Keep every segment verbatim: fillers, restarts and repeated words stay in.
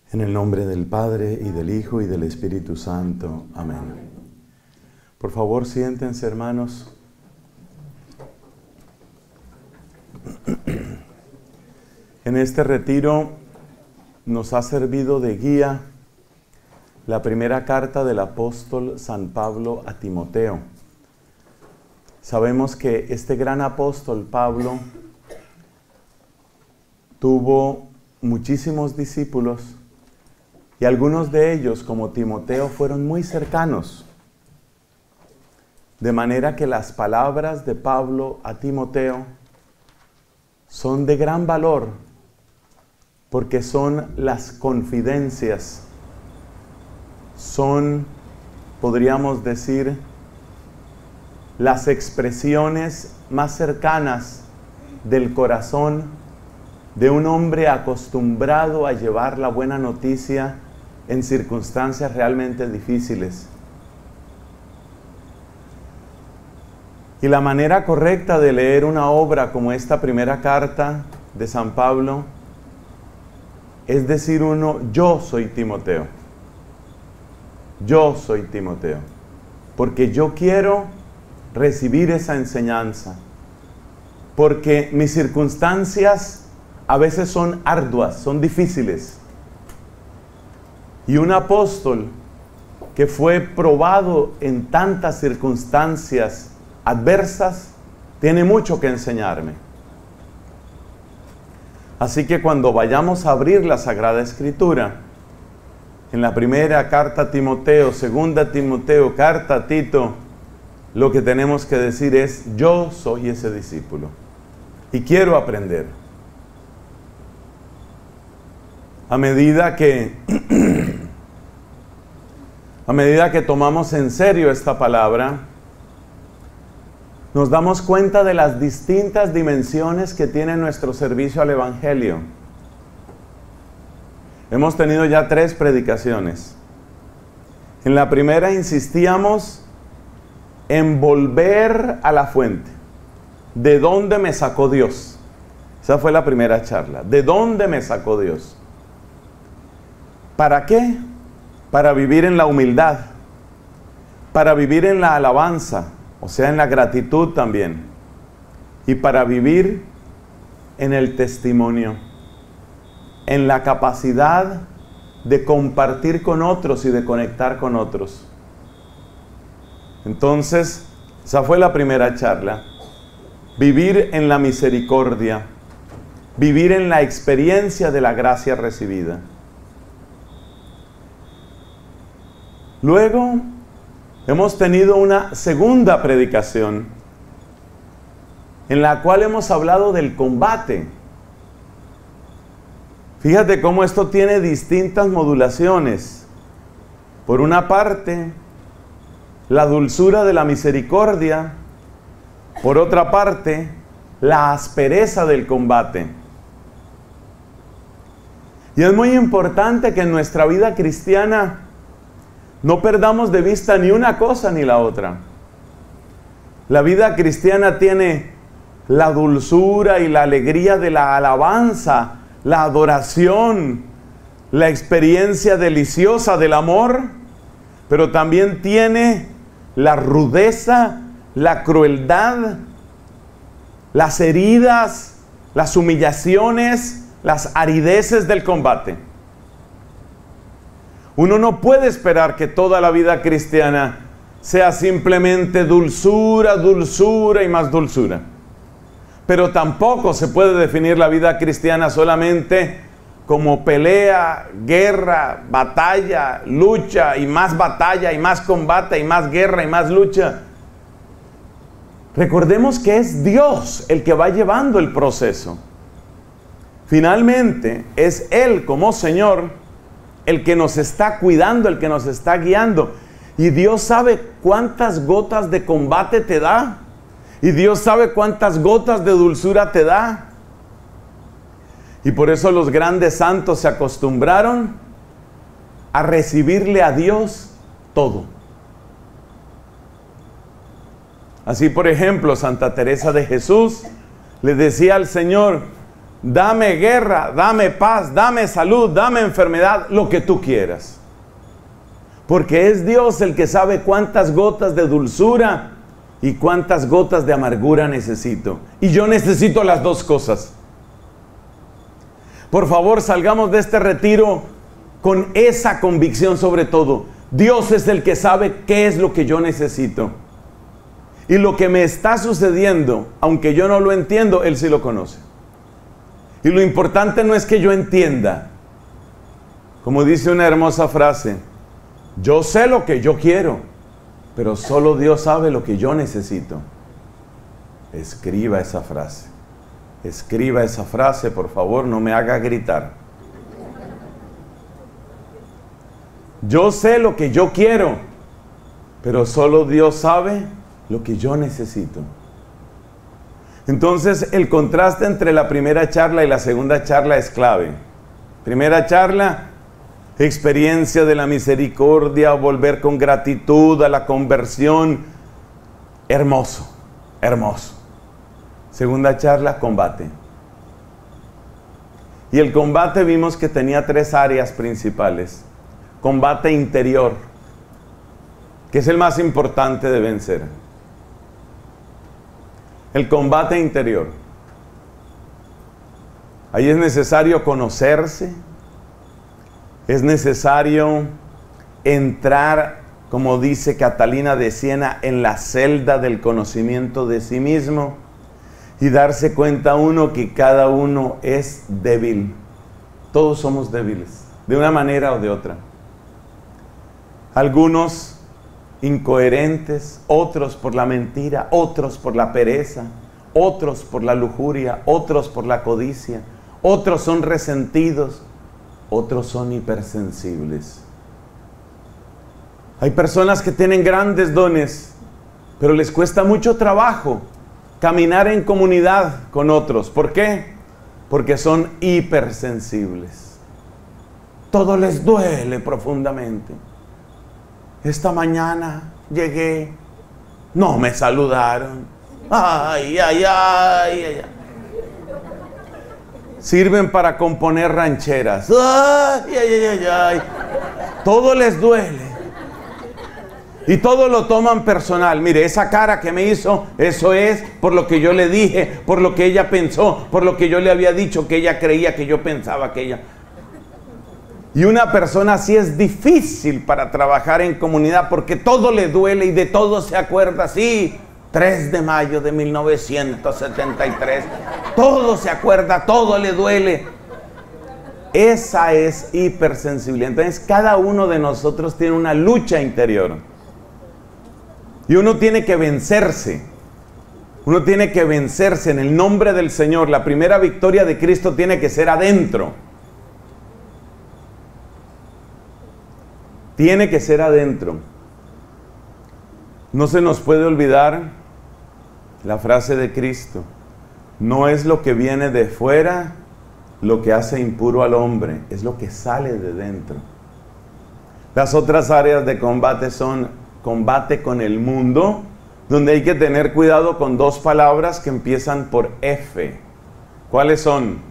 En el nombre del Padre, y del Hijo, y del Espíritu Santo. Amén. Por favor, siéntense, hermanos. En este retiro nos ha servido de guía la primera carta del apóstol San Pablo a Timoteo. Sabemos que este gran apóstol Pablo tuvo muchísimos discípulos y algunos de ellos, como Timoteo, fueron muy cercanos. De manera que las palabras de Pablo a Timoteo son de gran valor, porque son las confidencias, son, podríamos decir, las expresiones más cercanas del corazón de un hombre acostumbrado a llevar la buena noticia en circunstancias realmente difíciles. Y la manera correcta de leer una obra como esta primera carta de San Pablo es decir uno, yo soy Timoteo. Yo soy Timoteo. Porque yo quiero recibir esa enseñanza. Porque mis circunstancias a veces son arduas, son difíciles. Y un apóstol que fue probado en tantas circunstancias adversas, tiene mucho que enseñarme. Así que cuando vayamos a abrir la Sagrada Escritura, en la primera carta a Timoteo, segunda a Timoteo, carta a Tito, lo que tenemos que decir es, yo soy ese discípulo y quiero aprender. A medida que, a medida que tomamos en serio esta palabra, nos damos cuenta de las distintas dimensiones que tiene nuestro servicio al Evangelio. Hemos tenido ya tres predicaciones. En la primera insistíamos en volver a la fuente. ¿De dónde me sacó Dios? Esa fue la primera charla. ¿De dónde me sacó Dios? ¿Para qué? Para vivir en la humildad, para vivir en la alabanza, o sea, en la gratitud también, y para vivir en el testimonio, en la capacidad de compartir con otros y de conectar con otros. Entonces, esa fue la primera charla. Vivir en la misericordia, vivir en la experiencia de la gracia recibida. Luego, hemos tenido una segunda predicación en la cual hemos hablado del combate. Fíjate cómo esto tiene distintas modulaciones. Por una parte, la dulzura de la misericordia. Por otra parte, la aspereza del combate. Y es muy importante que en nuestra vida cristiana no perdamos de vista ni una cosa ni la otra. La vida cristiana tiene la dulzura y la alegría de la alabanza, la adoración, la experiencia deliciosa del amor, pero también tiene la rudeza, la crueldad, las heridas, las humillaciones, las arideces del combate. Uno no puede esperar que toda la vida cristiana sea simplemente dulzura, dulzura y más dulzura. Pero tampoco se puede definir la vida cristiana solamente como pelea, guerra, batalla, lucha y más batalla y más combate y más guerra y más lucha. Recordemos que es Dios el que va llevando el proceso. Finalmente es Él como Señor el que nos está cuidando, el que nos está guiando. Y Dios sabe cuántas gotas de combate te da. Y Dios sabe cuántas gotas de dulzura te da. Y por eso los grandes santos se acostumbraron a recibirle a Dios todo. Así, por ejemplo, Santa Teresa de Jesús le decía al Señor, dame guerra, dame paz, dame salud, dame enfermedad, lo que tú quieras. Porque es Dios el que sabe cuántas gotas de dulzura y cuántas gotas de amargura necesito. Y yo necesito las dos cosas. Por favor, salgamos de este retiro con esa convicción sobre todo. Dios es el que sabe qué es lo que yo necesito. Y lo que me está sucediendo, aunque yo no lo entiendo, Él sí lo conoce. Y lo importante no es que yo entienda. Como dice una hermosa frase, yo sé lo que yo quiero, pero solo Dios sabe lo que yo necesito. Escriba esa frase. Escriba esa frase, por favor, no me haga gritar. Yo sé lo que yo quiero, pero solo Dios sabe lo que yo necesito. Entonces, el contraste entre la primera charla y la segunda charla es clave. Primera charla, experiencia de la misericordia, volver con gratitud a la conversión. Hermoso, hermoso. Segunda charla, combate. Y el combate vimos que tenía tres áreas principales. Combate interior, que es el más importante de vencer. El combate interior. Ahí es necesario conocerse, es necesario entrar, como dice Catalina de Siena, en la celda del conocimiento de sí mismo y darse cuenta uno que cada uno es débil. Todos somos débiles, de una manera o de otra. Algunos incoherentes, otros por la mentira, otros por la pereza, otros por la lujuria, otros por la codicia, otros son resentidos, otros son hipersensibles. Hay personas que tienen grandes dones, pero les cuesta mucho trabajo caminar en comunidad con otros. ¿Por qué? Porque son hipersensibles. Todo les duele profundamente. Esta mañana llegué, no me saludaron. Ay, ay, ay, ay. Sirven para componer rancheras. Ay, ay, ay, ay. Todo les duele. Y todo lo toman personal. Mire, esa cara que me hizo, eso es por lo que yo le dije, por lo que ella pensó, por lo que yo le había dicho que ella creía que yo pensaba que ella... Y una persona así es difícil para trabajar en comunidad porque todo le duele y de todo se acuerda. Sí, tres de mayo de mil novecientos setenta y tres. Todo se acuerda, todo le duele. Esa es hipersensibilidad. Entonces cada uno de nosotros tiene una lucha interior. Y uno tiene que vencerse. Uno tiene que vencerse en el nombre del Señor. La primera victoria de Cristo tiene que ser adentro. Tiene que ser adentro. No se nos puede olvidar la frase de Cristo. No es lo que viene de fuera lo que hace impuro al hombre, es lo que sale de dentro. Las otras áreas de combate son combate con el mundo, donde hay que tener cuidado con dos palabras que empiezan por F. ¿Cuáles son?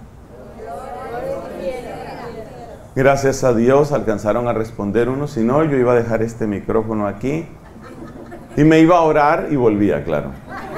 Gracias a Dios alcanzaron a responder uno, si no yo iba a dejar este micrófono aquí y me iba a orar y volvía, claro.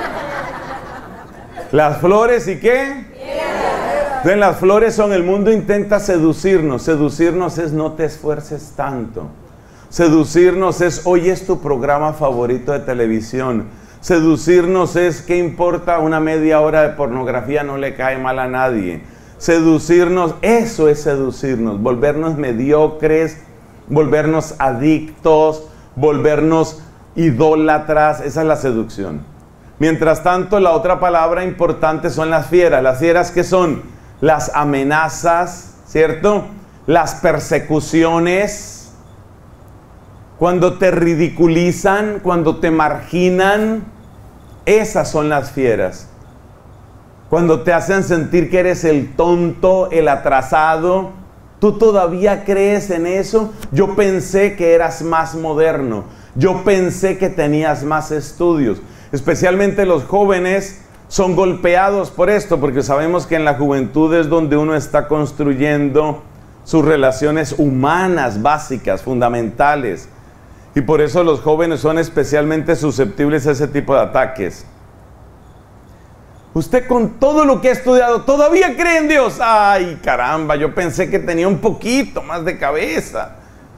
Las flores, ¿y qué? Entonces, las flores son, el mundo intenta seducirnos. Seducirnos es no te esfuerces tanto. Seducirnos es hoy es tu programa favorito de televisión. Seducirnos es qué importa una media hora de pornografía, no le cae mal a nadie. Seducirnos, eso es seducirnos, volvernos mediocres, volvernos adictos, volvernos idólatras, esa es la seducción. Mientras tanto, la otra palabra importante son las fieras. Las fieras, ¿qué son? Las amenazas, ¿cierto? Las persecuciones, cuando te ridiculizan, cuando te marginan, esas son las fieras. Cuando te hacen sentir que eres el tonto, el atrasado, ¿tú todavía crees en eso? Yo pensé que eras más moderno, yo pensé que tenías más estudios. Especialmente los jóvenes son golpeados por esto, porque sabemos que en la juventud es donde uno está construyendo sus relaciones humanas básicas, fundamentales. Y por eso los jóvenes son especialmente susceptibles a ese tipo de ataques. Usted con todo lo que ha estudiado, ¿todavía cree en Dios? Ay, caramba, yo pensé que tenía un poquito más de cabeza.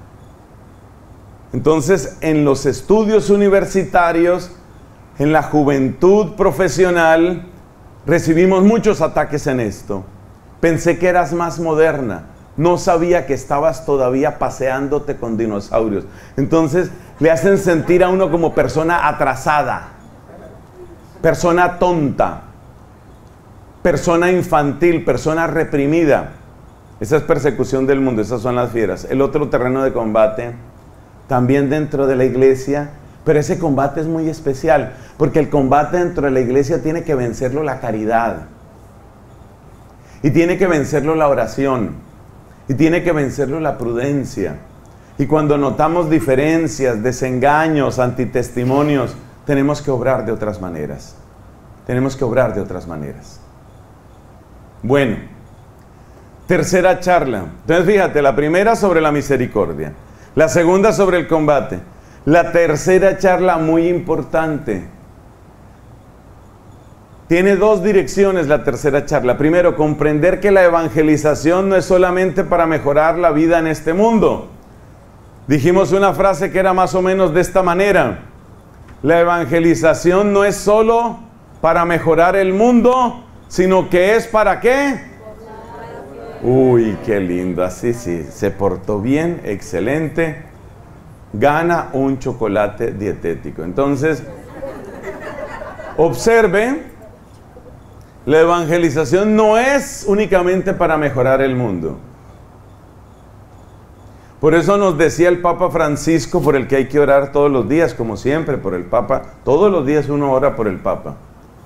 Entonces, en los estudios universitarios, en la juventud profesional, recibimos muchos ataques en esto. Pensé que eras más moderna. No sabía que estabas todavía paseándote con dinosaurios. Entonces, le hacen sentir a uno como persona atrasada, persona tonta, persona infantil, persona reprimida. Esa es persecución del mundo, esas son las fieras. El otro terreno de combate, también dentro de la iglesia, pero ese combate es muy especial, porque el combate dentro de la iglesia tiene que vencerlo la caridad, y tiene que vencerlo la oración, y tiene que vencerlo la prudencia. Y cuando notamos diferencias, desengaños, antitestimonios, tenemos que obrar de otras maneras. Tenemos que obrar de otras maneras. Bueno, tercera charla. Entonces fíjate, la primera sobre la misericordia, la segunda sobre el combate, la tercera charla muy importante. Tiene dos direcciones la tercera charla. Primero, comprender que la evangelización no es solamente para mejorar la vida en este mundo. Dijimos una frase que era más o menos de esta manera: la evangelización no es solo para mejorar el mundo, sino que es ¿para qué? Uy, qué lindo, así sí, se portó bien, excelente. Gana un chocolate dietético. Entonces, observe, la evangelización no es únicamente para mejorar el mundo. Por eso nos decía el Papa Francisco, por el que hay que orar todos los días, como siempre, por el Papa. Todos los días uno ora por el Papa.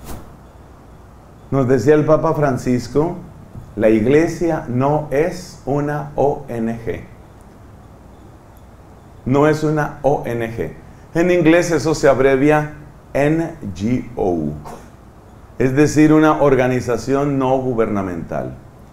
Nos decía el Papa Francisco, la iglesia no es una O N G. No es una O N G. En inglés eso se abrevia N G O. Es decir, una organización no gubernamental.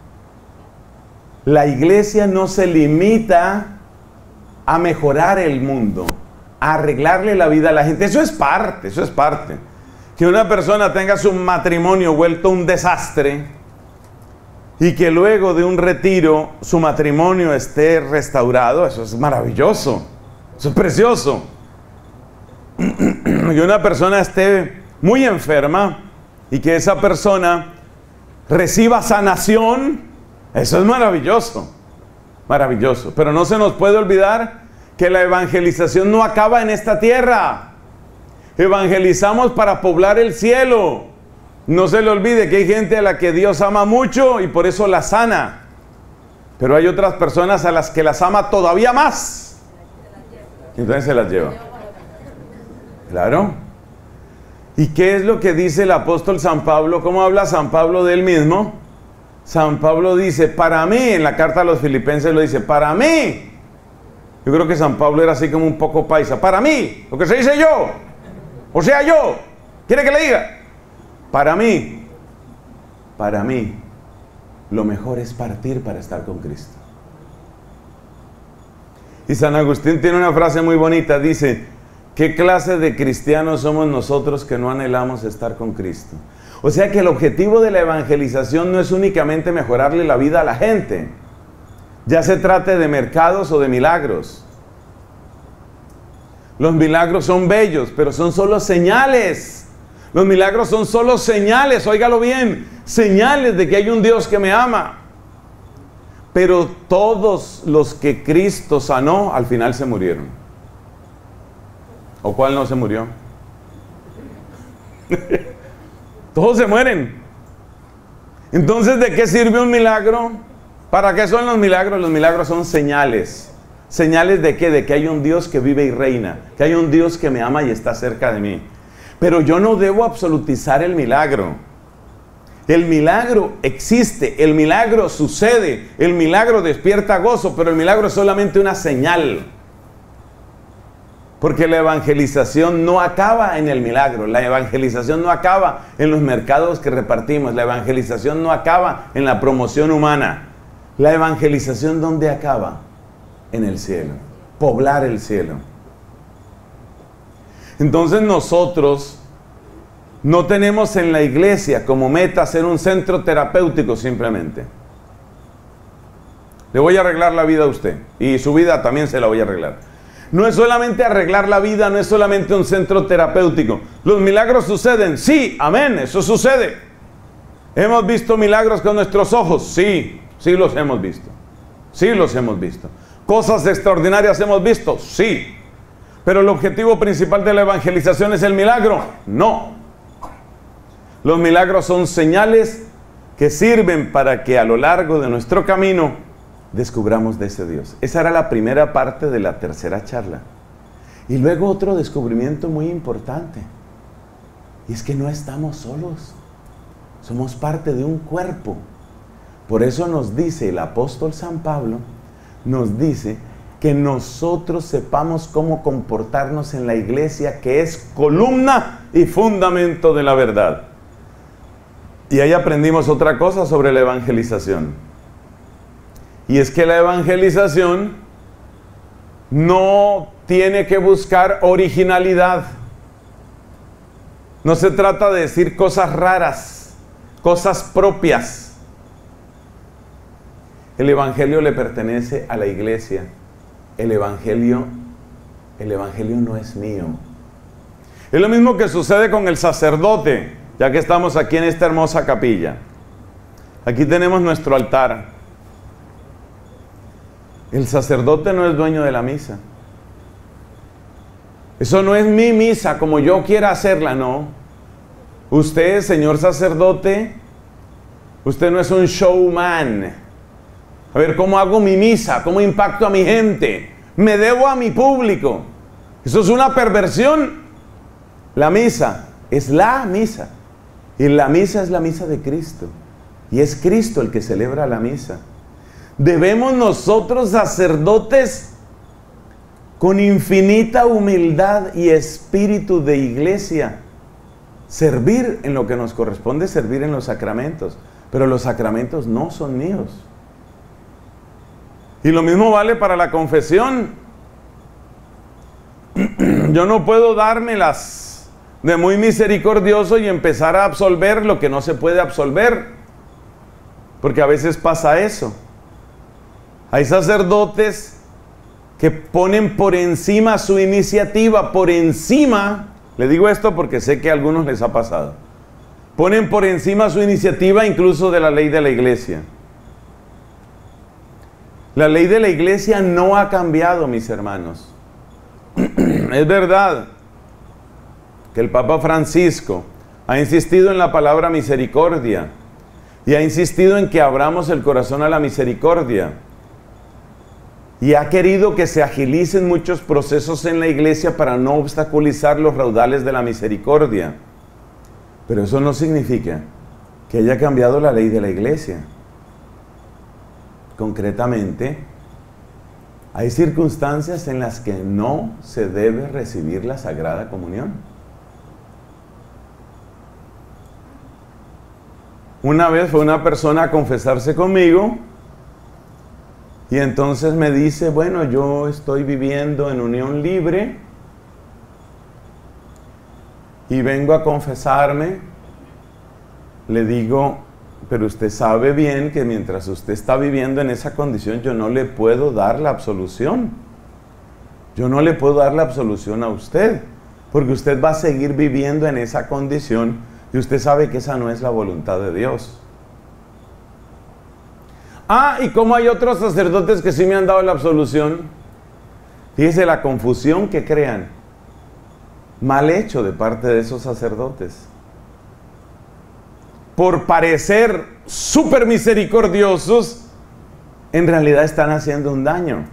La iglesia no se limita a mejorar el mundo, a arreglarle la vida a la gente. Eso es parte, eso es parte. Que una persona tenga su matrimonio vuelto un desastre y que luego de un retiro su matrimonio esté restaurado, eso es maravilloso, eso es precioso. Que una persona esté muy enferma y que esa persona reciba sanación, eso es maravilloso, maravilloso. Pero no se nos puede olvidar que la evangelización no acaba en esta tierra. Evangelizamos para poblar el cielo. No se le olvide que hay gente a la que Dios ama mucho y por eso la sana. Pero hay otras personas a las que las ama todavía más. Y entonces se las lleva. Claro. ¿Y qué es lo que dice el apóstol San Pablo? ¿Cómo habla San Pablo de él mismo? San Pablo dice, para mí, en la carta a los filipenses lo dice, para mí. Yo creo que San Pablo era así como un poco paisa. Para mí, lo que se dice yo. O sea, yo. ¿Quiere que le diga? Para mí, para mí, lo mejor es partir para estar con Cristo. Y San Agustín tiene una frase muy bonita, dice, ¿qué clase de cristianos somos nosotros que no anhelamos estar con Cristo? O sea que el objetivo de la evangelización no es únicamente mejorarle la vida a la gente, ya se trate de mercados o de milagros. Los milagros son bellos, pero son solo señales. Los milagros son solo señales, óigalo bien, señales de que hay un Dios que me ama. Pero todos los que Cristo sanó, al final se murieron. ¿O cuál no se murió? Todos se mueren. Entonces, ¿de qué sirve un milagro? ¿Para qué son los milagros? Los milagros son señales. ¿Señales de qué? De que hay un Dios que vive y reina, que hay un Dios que me ama y está cerca de mí. Pero yo no debo absolutizar el milagro. El milagro existe, el milagro sucede, el milagro despierta gozo, pero el milagro es solamente una señal. Porque la evangelización no acaba en el milagro, la evangelización no acaba en los mercados que repartimos, la evangelización no acaba en la promoción humana. La evangelización, ¿dónde acaba? En el cielo, poblar el cielo. Entonces nosotros no tenemos en la iglesia como meta ser un centro terapéutico simplemente. Le voy a arreglar la vida a usted y su vida también se la voy a arreglar. No es solamente arreglar la vida, no es solamente un centro terapéutico. ¿Los milagros suceden? Sí, amén, eso sucede. ¿Hemos visto milagros con nuestros ojos? Sí, sí los hemos visto. Sí los hemos visto. ¿Cosas extraordinarias hemos visto? Sí. ¿Pero el objetivo principal de la evangelización es el milagro? No. Los milagros son señales que sirven para que a lo largo de nuestro camino descubramos de ese Dios. Esa era la primera parte de la tercera charla. Y luego otro descubrimiento muy importante. Y es que no estamos solos. Somos parte de un cuerpo. Por eso nos dice el apóstol San Pablo, nos dice que nosotros sepamos cómo comportarnos en la iglesia, que es columna y fundamento de la verdad. Y ahí aprendimos otra cosa sobre la evangelización. Y es que la evangelización no tiene que buscar originalidad. No se trata de decir cosas raras, cosas propias. El evangelio le pertenece a la iglesia. El evangelio, el evangelio no es mío. Es lo mismo que sucede con el sacerdote, ya que estamos aquí en esta hermosa capilla. Aquí tenemos nuestro altar. El sacerdote no es dueño de la misa. Eso no es mi misa como yo quiera hacerla, no. Usted, señor sacerdote, usted no es un showman. A ver, ¿cómo hago mi misa? ¿Cómo impacto a mi gente? Me debo a mi público. Eso es una perversión. La misa es la misa. Y la misa es la misa de Cristo. Y es Cristo el que celebra la misa. Debemos nosotros, sacerdotes, con infinita humildad y espíritu de iglesia, servir en lo que nos corresponde servir en los sacramentos. Pero los sacramentos no son míos. Y lo mismo vale para la confesión. Yo no puedo dármelas de muy misericordioso y empezar a absolver lo que no se puede absolver. Porque a veces pasa eso. Hay sacerdotes que ponen por encima su iniciativa, por encima, le digo esto porque sé que a algunos les ha pasado, ponen por encima su iniciativa incluso de la ley de la iglesia. La ley de la iglesia no ha cambiado, mis hermanos. Es verdad que el Papa Francisco ha insistido en la palabra misericordia y ha insistido en que abramos el corazón a la misericordia. Y ha querido que se agilicen muchos procesos en la iglesia para no obstaculizar los raudales de la misericordia. Pero eso no significa que haya cambiado la ley de la iglesia. Concretamente, hay circunstancias en las que no se debe recibir la Sagrada Comunión. Una vez fue una persona a confesarse conmigo. Y entonces me dice, bueno, yo estoy viviendo en unión libre y vengo a confesarme. Le digo, pero usted sabe bien que mientras usted está viviendo en esa condición, yo no le puedo dar la absolución. Yo no le puedo dar la absolución a usted, porque usted va a seguir viviendo en esa condición y usted sabe que esa no es la voluntad de Dios. Ah, y como hay otros sacerdotes que sí me han dado la absolución. Fíjese la confusión que crean. Mal hecho de parte de esos sacerdotes. Por parecer súper misericordiosos, en realidad están haciendo un daño.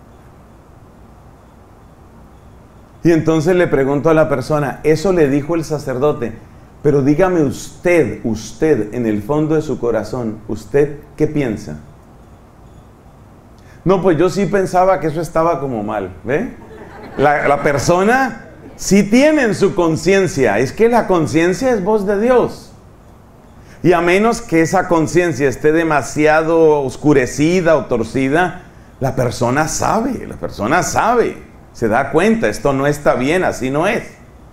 Y entonces le pregunto a la persona, eso le dijo el sacerdote, pero dígame usted, usted, en el fondo de su corazón, ¿usted qué piensa? No, pues yo sí pensaba que eso estaba como mal, ¿ve? La, la persona sí tiene en su conciencia. Es que la conciencia es voz de Dios. Y a menos que esa conciencia esté demasiado oscurecida o torcida, la persona sabe, la persona sabe, se da cuenta, esto no está bien, así no es.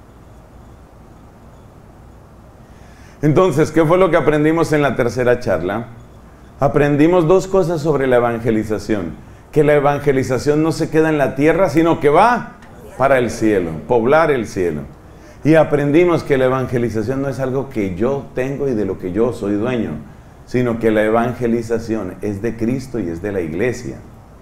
Entonces, ¿qué fue lo que aprendimos en la tercera charla? Aprendimos dos cosas sobre la evangelización. Que la evangelización no se queda en la tierra, sino que va para el cielo, poblar el cielo. Y aprendimos que la evangelización no es algo que yo tengo y de lo que yo soy dueño, sino que la evangelización es de Cristo y es de la iglesia.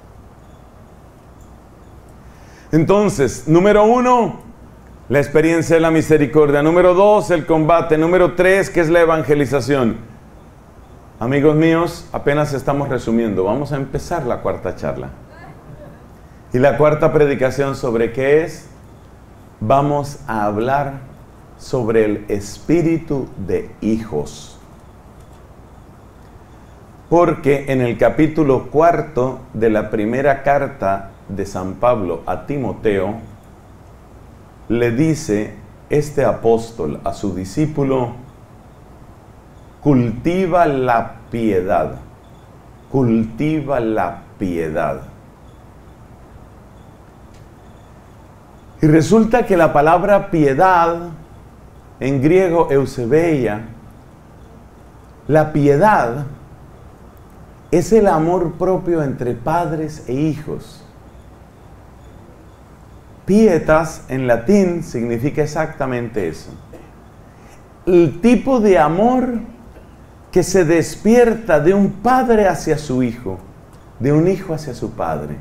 Entonces, número uno, la experiencia de la misericordia. Número dos, el combate. Número tres, ¿qué es la evangelización? Amigos míos, apenas estamos resumiendo. Vamos a empezar la cuarta charla. Y la cuarta predicación, ¿sobre qué es? Vamos a hablar sobre el espíritu de hijos. Porque en el capítulo cuarto de la primera carta de San Pablo a Timoteo, le dice este apóstol a su discípulo: cultiva la piedad, cultiva la piedad. Y resulta que la palabra piedad, en griego eusebeia, la piedad es el amor propio entre padres e hijos. Pietas en latín significa exactamente eso. El tipo de amor que se despierta de un padre hacia su hijo, de un hijo hacia su padre.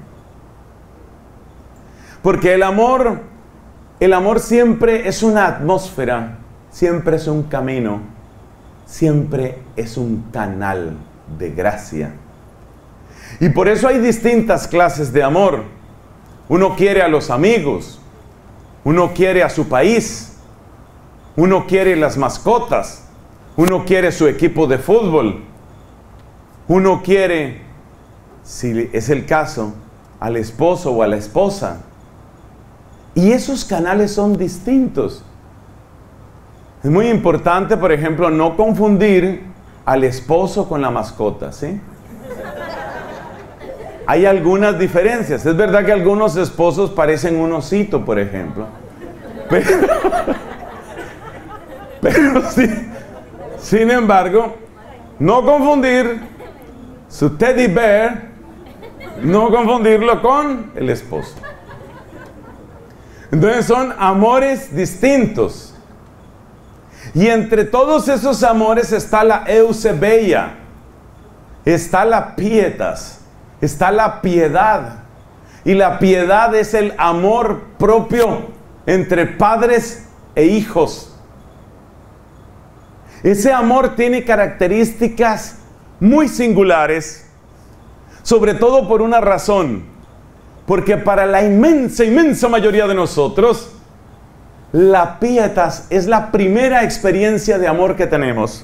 Porque el amor, el amor siempre es una atmósfera, siempre es un camino, siempre es un canal de gracia. Y por eso hay distintas clases de amor. Uno quiere a los amigos, uno quiere a su país, uno quiere las mascotas, uno quiere su equipo de fútbol, uno quiere, si es el caso, al esposo o a la esposa. Y esos canales son distintos. Es muy importante, por ejemplo, no confundir al esposo con la mascota, ¿sí? Hay algunas diferencias. Es verdad que algunos esposos parecen un osito, por ejemplo. Pero, pero sí, sin embargo, no confundir su teddy bear, no confundirlo con el esposo. Entonces son amores distintos. Y entre todos esos amores está la eusebeia, está la pietas, está la piedad. Y la piedad es el amor propio entre padres e hijos. Ese amor tiene características muy singulares, sobre todo por una razón. Porque para la inmensa, inmensa mayoría de nosotros, la pietas es la primera experiencia de amor que tenemos.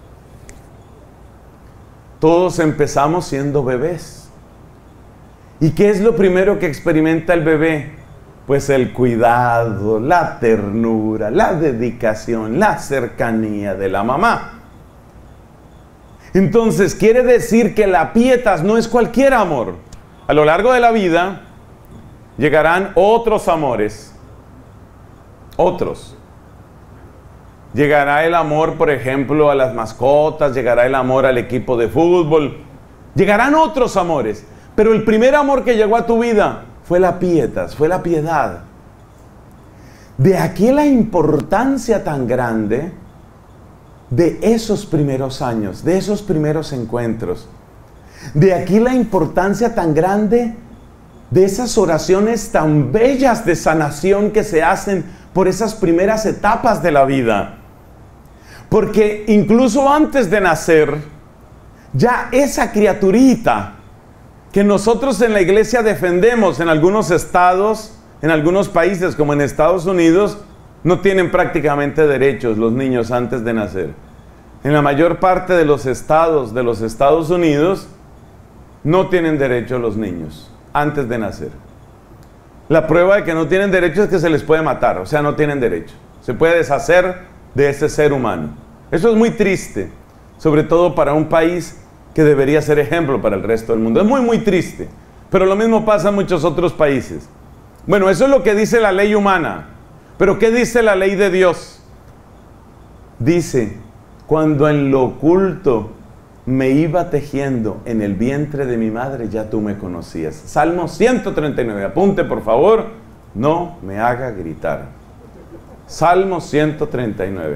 Todos empezamos siendo bebés. ¿Y qué es lo primero que experimenta el bebé? Pues el cuidado, la ternura, la dedicación, la cercanía de la mamá. Entonces, quiere decir que la pietas no es cualquier amor. A lo largo de la vida llegarán otros amores. Otros. Llegará el amor, por ejemplo, a las mascotas, llegará el amor al equipo de fútbol. Llegarán otros amores. Pero el primer amor que llegó a tu vida fue la pietas, fue la piedad. De aquí la importancia tan grande de esos primeros años, de esos primeros encuentros. De aquí la importancia tan grande de esas oraciones tan bellas de sanación que se hacen por esas primeras etapas de la vida. Porque incluso antes de nacer, ya esa criaturita que nosotros en la iglesia defendemos en algunos estados, en algunos países como en Estados Unidos, no tienen prácticamente derechos los niños antes de nacer. En la mayor parte de los estados de los Estados Unidos no tienen derecho los niños antes de nacer. La prueba de que no tienen derecho es que se les puede matar, o sea, no tienen derecho. Se puede deshacer de ese ser humano. Eso es muy triste, sobre todo para un país que debería ser ejemplo para el resto del mundo. Es muy, muy triste, pero lo mismo pasa en muchos otros países. Bueno, eso es lo que dice la ley humana, pero ¿qué dice la ley de Dios? Dice, cuando en lo oculto me iba tejiendo en el vientre de mi madre, ya tú me conocías. Salmo ciento treinta y nueve, apunte por favor, no me haga gritar. Salmo ciento treinta y nueve.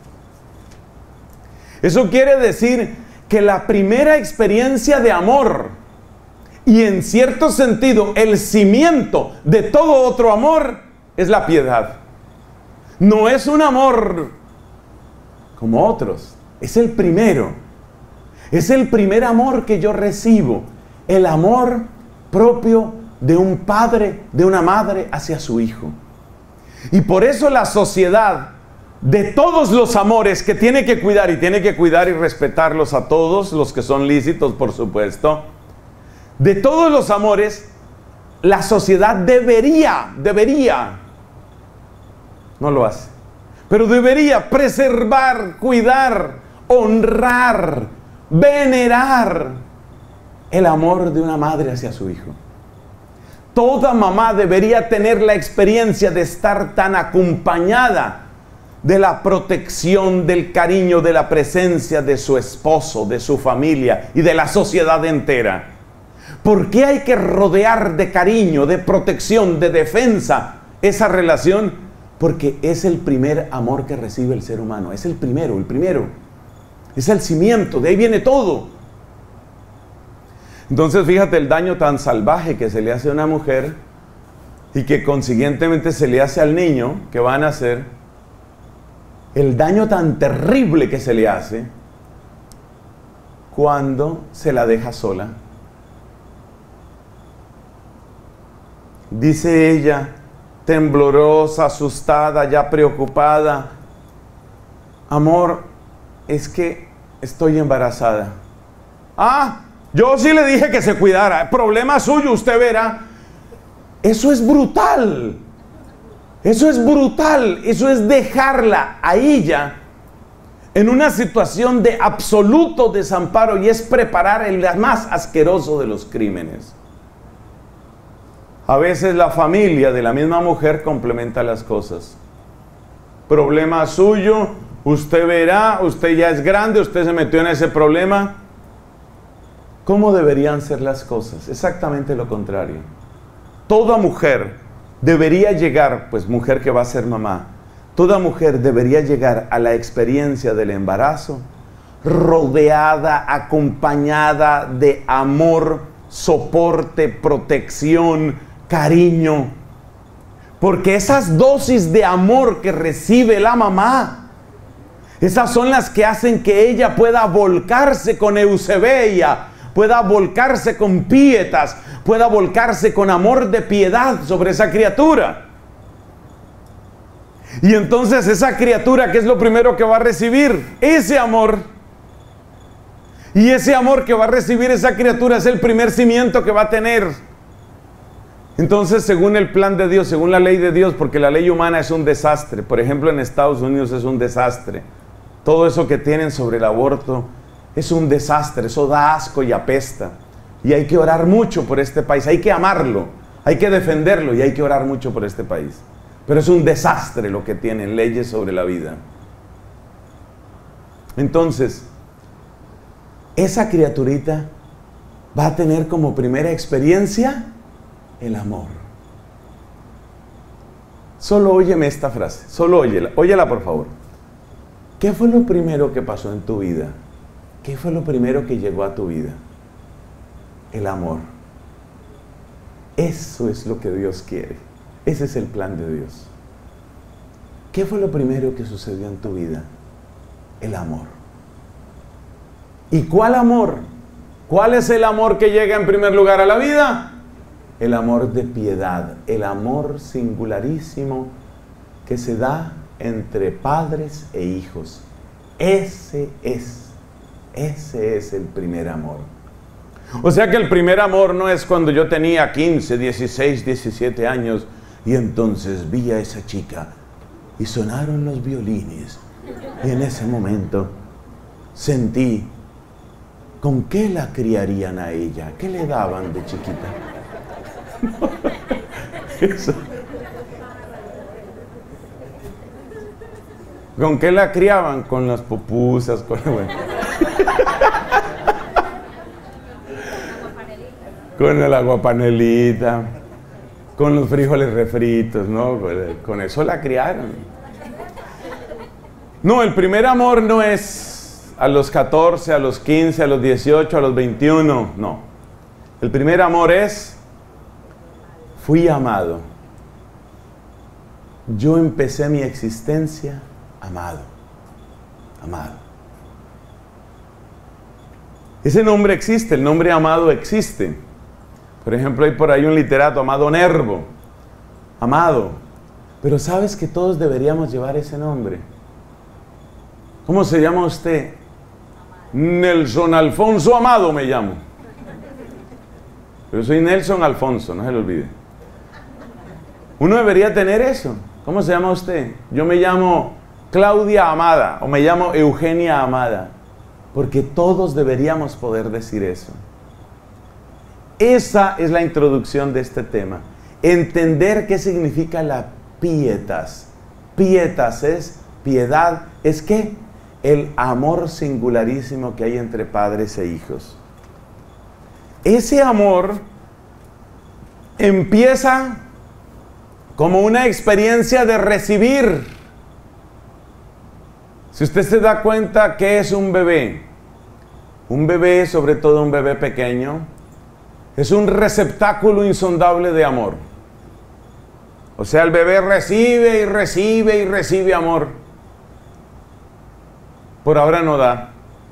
Eso quiere decir que la primera experiencia de amor, y en cierto sentido el cimiento de todo otro amor, es la piedad. No es un amor como otros, es el primero. Es el primer amor que yo recibo, el amor propio de un padre, de una madre hacia su hijo. Y por eso la sociedad, de todos los amores que tiene que cuidar, y tiene que cuidar y respetarlos a todos, los que son lícitos, por supuesto, de todos los amores, la sociedad debería, debería, no lo hace, pero debería preservar, cuidar, honrar, venerar el amor de una madre hacia su hijo. Toda mamá debería tener la experiencia de estar tan acompañada de la protección, del cariño, de la presencia de su esposo, de su familia y de la sociedad entera. ¿Por qué hay que rodear de cariño, de protección, de defensa esa relación? Porque es el primer amor que recibe el ser humano. Es el primero, el primero. Es el cimiento, de ahí viene todo. Entonces fíjate el daño tan salvaje que se le hace a una mujer y que consiguientemente se le hace al niño que va a nacer. El daño tan terrible que se le hace cuando se la deja sola. Dice ella, temblorosa, asustada, ya preocupada: amor, es que estoy embarazada. Ah, yo sí le dije que se cuidara. Problema suyo, usted verá. Eso es brutal. Eso es brutal. Eso es dejarla a ella en una situación de absoluto desamparo, y es preparar el más asqueroso de los crímenes. A veces la familia de la misma mujer complementa las cosas. Problema suyo, usted verá, usted ya es grande, usted se metió en ese problema. ¿Cómo deberían ser las cosas? Exactamente lo contrario. Toda mujer debería llegar, pues mujer que va a ser mamá, toda mujer debería llegar a la experiencia del embarazo rodeada, acompañada de amor, soporte, protección, cariño. Porque esas dosis de amor que recibe la mamá, esas son las que hacen que ella pueda volcarse con eusebia, pueda volcarse con pietas, pueda volcarse con amor de piedad sobre esa criatura. Y entonces esa criatura, ¿qué es lo primero que va a recibir? Ese amor. Y ese amor que va a recibir esa criatura es el primer cimiento que va a tener. Entonces, según el plan de Dios, según la ley de Dios, porque la ley humana es un desastre. Por ejemplo, en Estados Unidos es un desastre. Todo eso que tienen sobre el aborto es un desastre, eso da asco y apesta. Y hay que orar mucho por este país, hay que amarlo, hay que defenderlo y hay que orar mucho por este país. Pero es un desastre lo que tienen leyes sobre la vida. Entonces, esa criaturita va a tener como primera experiencia el amor. Solo óyeme esta frase, solo óyela, óyela por favor. ¿Qué fue lo primero que pasó en tu vida? ¿Qué fue lo primero que llegó a tu vida? El amor. Eso es lo que Dios quiere. Ese es el plan de Dios. ¿Qué fue lo primero que sucedió en tu vida? El amor. ¿Y cuál amor? ¿Cuál es el amor que llega en primer lugar a la vida? El amor de piedad, el amor singularísimo que se da entre padres e hijos. Ese es, ese es el primer amor. O sea que el primer amor no es cuando yo tenía quince, dieciséis, diecisiete años y entonces vi a esa chica y sonaron los violines y en ese momento sentí con qué la criarían a ella, qué le daban de chiquita. Eso. ¿Con qué la criaban? Con las pupusas, con, bueno. Con el aguapanelita, con los frijoles refritos, ¿no? Con eso la criaron. No, el primer amor no es a los catorce, a los quince, a los dieciocho, a los veintiuno, no. El primer amor es, fui amado. Yo empecé mi existencia amado, amado. Ese nombre existe, el nombre amado existe. Por ejemplo, hay por ahí un literato, Amado Nervo, amado. Pero ¿sabes que todos deberíamos llevar ese nombre? ¿Cómo se llama usted? Nelson Alfonso Amado me llamo. Yo soy Nelson Alfonso, no se lo olvide. Uno debería tener eso. ¿Cómo se llama usted? Yo me llamo Claudia Amada o me llamo Eugenia Amada. Porque todos deberíamos poder decir eso. Esa es la introducción de este tema. Entender qué significa la pietas. Pietas es piedad. ¿Es qué? El amor singularísimo que hay entre padres e hijos. Ese amor empieza como una experiencia de recibir. Si usted se da cuenta, ¿qué es un bebé? Un bebé, sobre todo un bebé pequeño, es un receptáculo insondable de amor. O sea, el bebé recibe y recibe y recibe amor. Por ahora no da.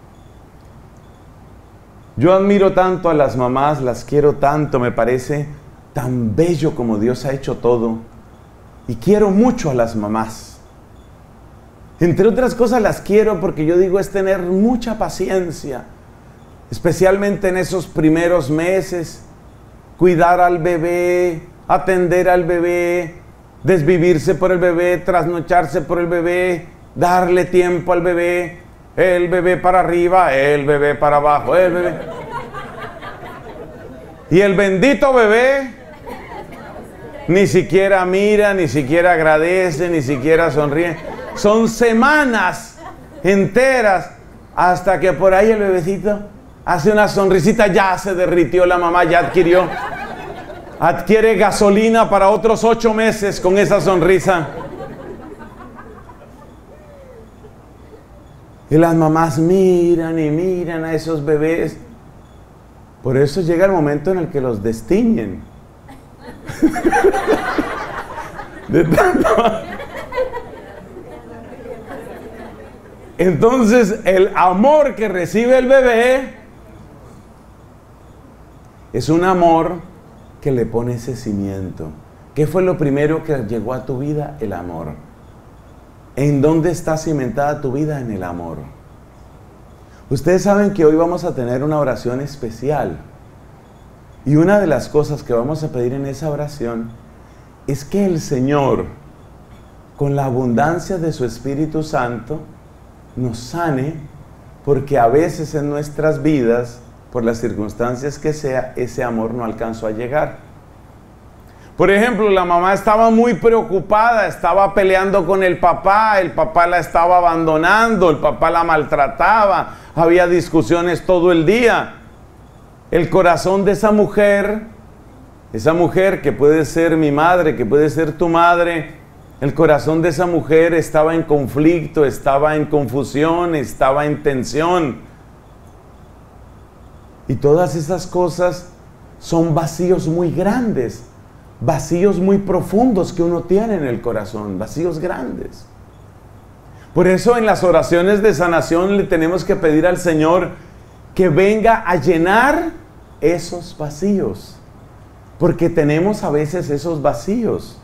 Yo admiro tanto a las mamás, las quiero tanto, me parece tan bello como Dios ha hecho todo. Y quiero mucho a las mamás. Entre otras cosas las quiero porque yo digo es tener mucha paciencia. Especialmente en esos primeros meses, cuidar al bebé, atender al bebé, desvivirse por el bebé, trasnocharse por el bebé, darle tiempo al bebé, el bebé para arriba, el bebé para abajo, el bebé. Y el bendito bebé ni siquiera mira, ni siquiera agradece, ni siquiera sonríe. Son semanas enteras hasta que por ahí el bebecito hace una sonrisita, ya se derritió la mamá, ya adquirió, adquiere gasolina para otros ocho meses con esa sonrisa. Y las mamás miran y miran a esos bebés. Por eso llega el momento en el que los destiñen. De tanto. Entonces, el amor que recibe el bebé es un amor que le pone ese cimiento. ¿Qué fue lo primero que llegó a tu vida? El amor. ¿En dónde está cimentada tu vida? En el amor. Ustedes saben que hoy vamos a tener una oración especial. Y una de las cosas que vamos a pedir en esa oración es que el Señor, con la abundancia de su Espíritu Santo, nos sane, porque a veces en nuestras vidas, por las circunstancias que sea, ese amor no alcanzó a llegar. Por ejemplo, la mamá estaba muy preocupada, estaba peleando con el papá, el papá la estaba abandonando, el papá la maltrataba, había discusiones todo el día. El corazón de esa mujer, esa mujer que puede ser mi madre, que puede ser tu madre, el corazón de esa mujer estaba en conflicto, estaba en confusión, estaba en tensión. Y todas esas cosas son vacíos muy grandes, vacíos muy profundos que uno tiene en el corazón, vacíos grandes. Por eso en las oraciones de sanación le tenemos que pedir al Señor que venga a llenar esos vacíos, porque tenemos a veces esos vacíos.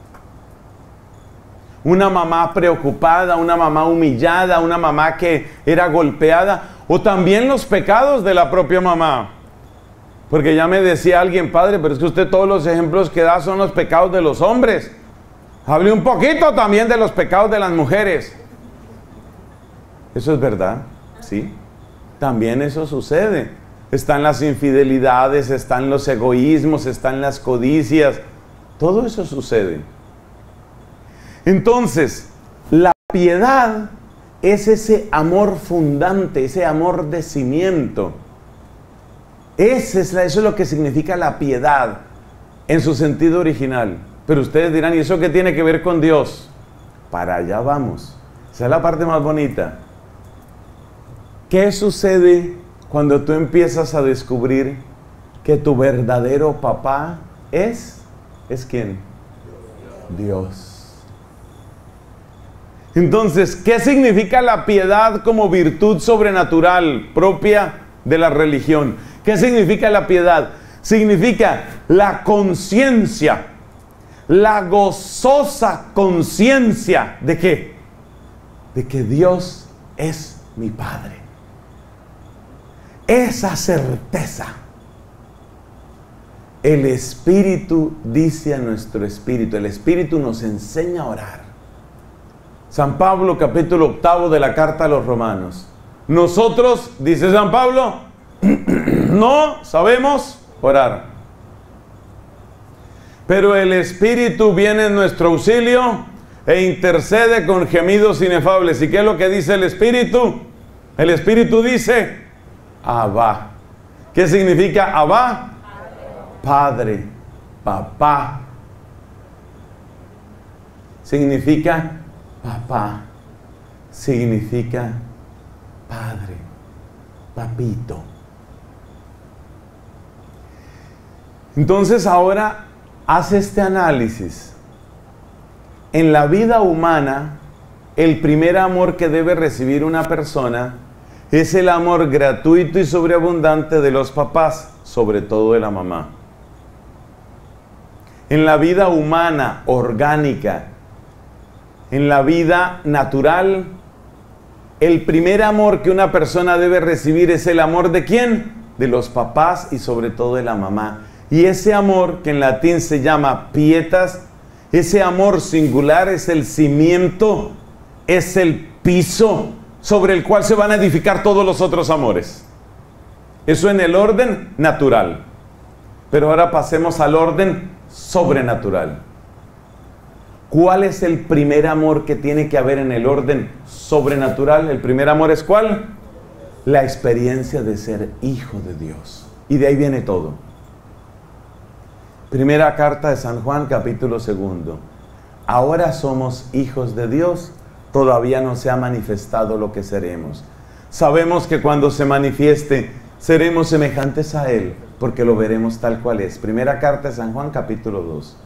Una mamá preocupada, una mamá humillada, una mamá que era golpeada, o también los pecados de la propia mamá. Porque ya me decía alguien, padre, pero es que usted todos los ejemplos que da son los pecados de los hombres. Hable un poquito también de los pecados de las mujeres. Eso es verdad, sí. También eso sucede. Están las infidelidades, están los egoísmos, están las codicias. Todo eso sucede. Entonces, la piedad es ese amor fundante, ese amor de cimiento. Ese es la, eso es lo que significa la piedad en su sentido original. Pero ustedes dirán, ¿y eso qué tiene que ver con Dios? Para allá vamos. Esa es la parte más bonita. ¿Qué sucede cuando tú empiezas a descubrir que tu verdadero papá es? ¿Es quién? Dios. Entonces, ¿qué significa la piedad como virtud sobrenatural propia de la religión? ¿Qué significa la piedad? Significa la conciencia, la gozosa conciencia ¿de qué? De que Dios es mi Padre. Esa certeza. El Espíritu dice a nuestro espíritu, el Espíritu nos enseña a orar. San Pablo, capítulo octavo de la carta a los Romanos. Nosotros, dice San Pablo, no sabemos orar. Pero el Espíritu viene en nuestro auxilio e intercede con gemidos inefables. ¿Y qué es lo que dice el Espíritu? El Espíritu dice, Abba. ¿Qué significa Abba? Padre, papá. Significa papá. Significa padre, papito. Entonces ahora haz este análisis. En la vida humana, el primer amor que debe recibir una persona es el amor gratuito y sobreabundante de los papás, sobre todo de la mamá. En la vida humana, orgánica, en la vida natural, el primer amor que una persona debe recibir es el amor ¿de quién? De los papás y sobre todo de la mamá. Y ese amor, que en latín se llama pietas, ese amor singular es el cimiento, es el piso sobre el cual se van a edificar todos los otros amores. Eso en el orden natural. Pero ahora pasemos al orden sobrenatural. ¿Cuál es el primer amor que tiene que haber en el orden sobrenatural? El primer amor es ¿cuál? La experiencia de ser hijo de Dios. Y de ahí viene todo. Primera carta de San Juan, capítulo segundo. Ahora somos hijos de Dios, todavía no se ha manifestado lo que seremos. Sabemos que cuando se manifieste, seremos semejantes a Él, porque lo veremos tal cual es. Primera carta de San Juan, capítulo dos.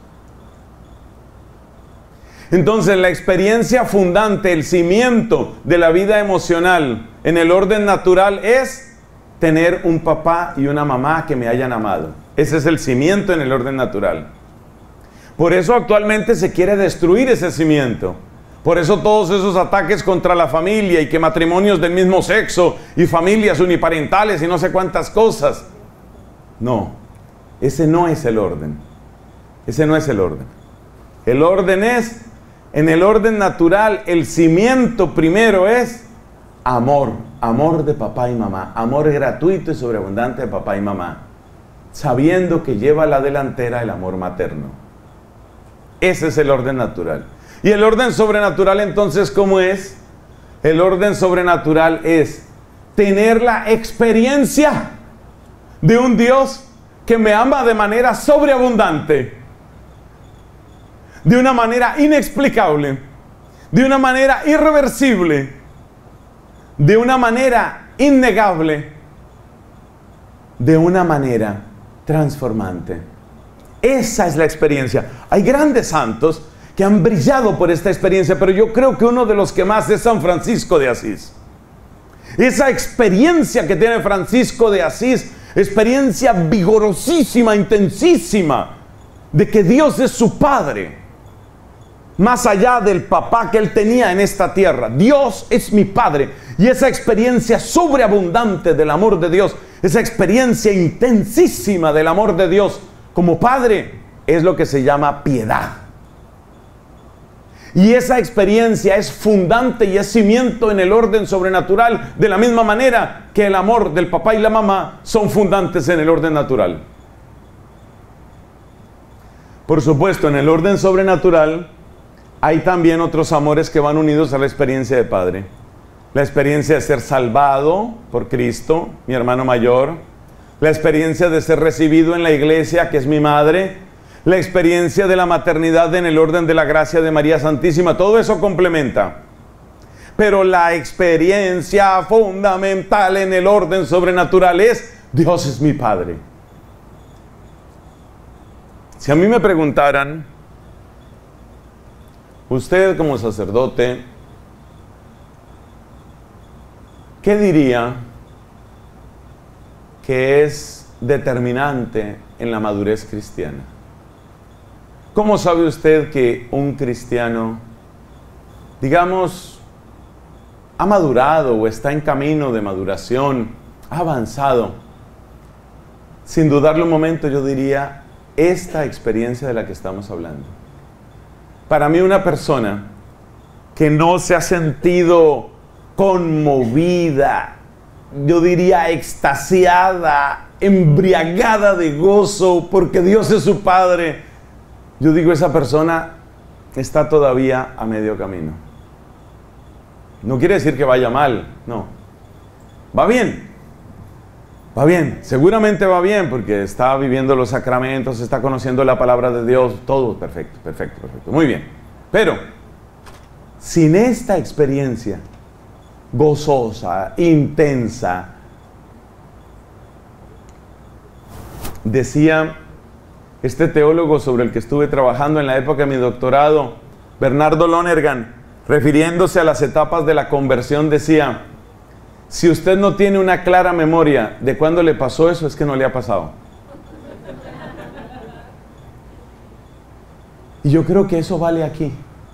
Entonces, la experiencia fundante, el cimiento de la vida emocional en el orden natural es tener un papá y una mamá que me hayan amado. Ese es el cimiento en el orden natural. Por eso actualmente se quiere destruir ese cimiento. Por eso todos esos ataques contra la familia y que matrimonios del mismo sexo y familias uniparentales y no sé cuántas cosas. No, ese no es el orden. Ese no es el orden. El orden es, en el orden natural, el cimiento primero es amor. Amor de papá y mamá. Amor gratuito y sobreabundante de papá y mamá. Sabiendo que lleva a la delantera el amor materno. Ese es el orden natural. ¿Y el orden sobrenatural entonces cómo es? El orden sobrenatural es tener la experiencia de un Dios que me ama de manera sobreabundante, de una manera inexplicable, de una manera irreversible, de una manera innegable, de una manera transformante. Esa es la experiencia. Hay grandes santos que han brillado por esta experiencia, pero yo creo que uno de los que más es San Francisco de Asís. Esa experiencia que tiene Francisco de Asís, experiencia vigorosísima, intensísima, de que Dios es su Padre, más allá del papá que él tenía en esta tierra. Dios es mi Padre. Y esa experiencia sobreabundante del amor de Dios esa experiencia intensísima del amor de Dios como Padre, es lo que se llama piedad. Y esa experiencia es fundante y es cimiento en el orden sobrenatural, de la misma manera que el amor del papá y la mamá son fundantes en el orden natural. Por supuesto, en el orden sobrenatural hay también otros amores que van unidos a la experiencia de padre. La experiencia de ser salvado por Cristo, mi hermano mayor. La experiencia de ser recibido en la iglesia, que es mi madre. La experiencia de la maternidad en el orden de la gracia de María Santísima. Todo eso complementa. Pero la experiencia fundamental en el orden sobrenatural es: Dios es mi Padre. Si a mí me preguntaran, usted como sacerdote, ¿qué diría que es determinante en la madurez cristiana? ¿Cómo sabe usted que un cristiano, digamos, ha madurado o está en camino de maduración, ha avanzado? Sin dudarlo un momento, yo diría, esta experiencia de la que estamos hablando. Para mí, una persona que no se ha sentido conmovida, yo diría extasiada, embriagada de gozo porque Dios es su Padre, yo digo, esa persona está todavía a medio camino. No quiere decir que vaya mal, no. Va bien, va bien, seguramente va bien porque está viviendo los sacramentos, está conociendo la palabra de Dios, todo perfecto, perfecto, perfecto, muy bien. Pero sin esta experiencia gozosa, intensa, decía este teólogo sobre el que estuve trabajando en la época de mi doctorado, Bernardo Lonergan, refiriéndose a las etapas de la conversión, decía: si usted no tiene una clara memoria de cuándo le pasó eso, es que no le ha pasado. Y yo creo que eso vale aquí.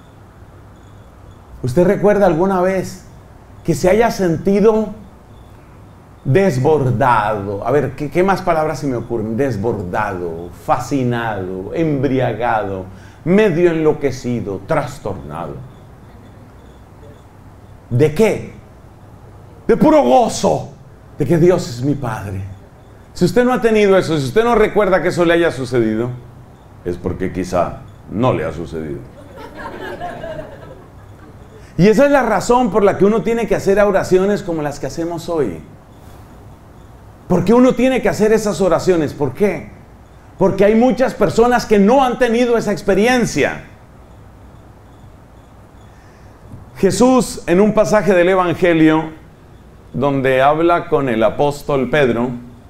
¿Usted recuerda alguna vez que se haya sentido desbordado? A ver, ¿qué, qué más palabras se me ocurren? Desbordado, fascinado, embriagado, medio enloquecido, trastornado. ¿De qué? De puro gozo, de que Dios es mi Padre. Si usted no ha tenido eso, si usted no recuerda que eso le haya sucedido, es porque quizá no le ha sucedido. Y esa es la razón por la que uno tiene que hacer oraciones como las que hacemos hoy. ¿Por qué uno tiene que hacer esas oraciones? ¿Por qué? Porque hay muchas personas que no han tenido esa experiencia. Jesús, en un pasaje del Evangelio, donde habla con el apóstol Pedro,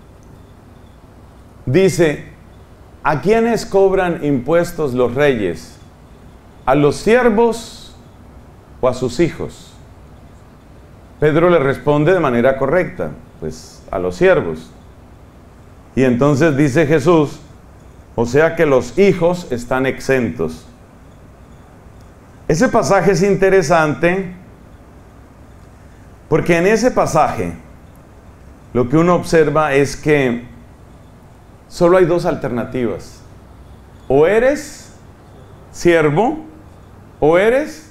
dice: ¿a quiénes cobran impuestos los reyes? ¿A los siervos o a sus hijos? Pedro le responde de manera correcta: pues a los siervos. Y entonces dice Jesús: o sea que los hijos están exentos. Ese pasaje es interesante porque en ese pasaje lo que uno observa es que solo hay dos alternativas: o eres siervo o eres.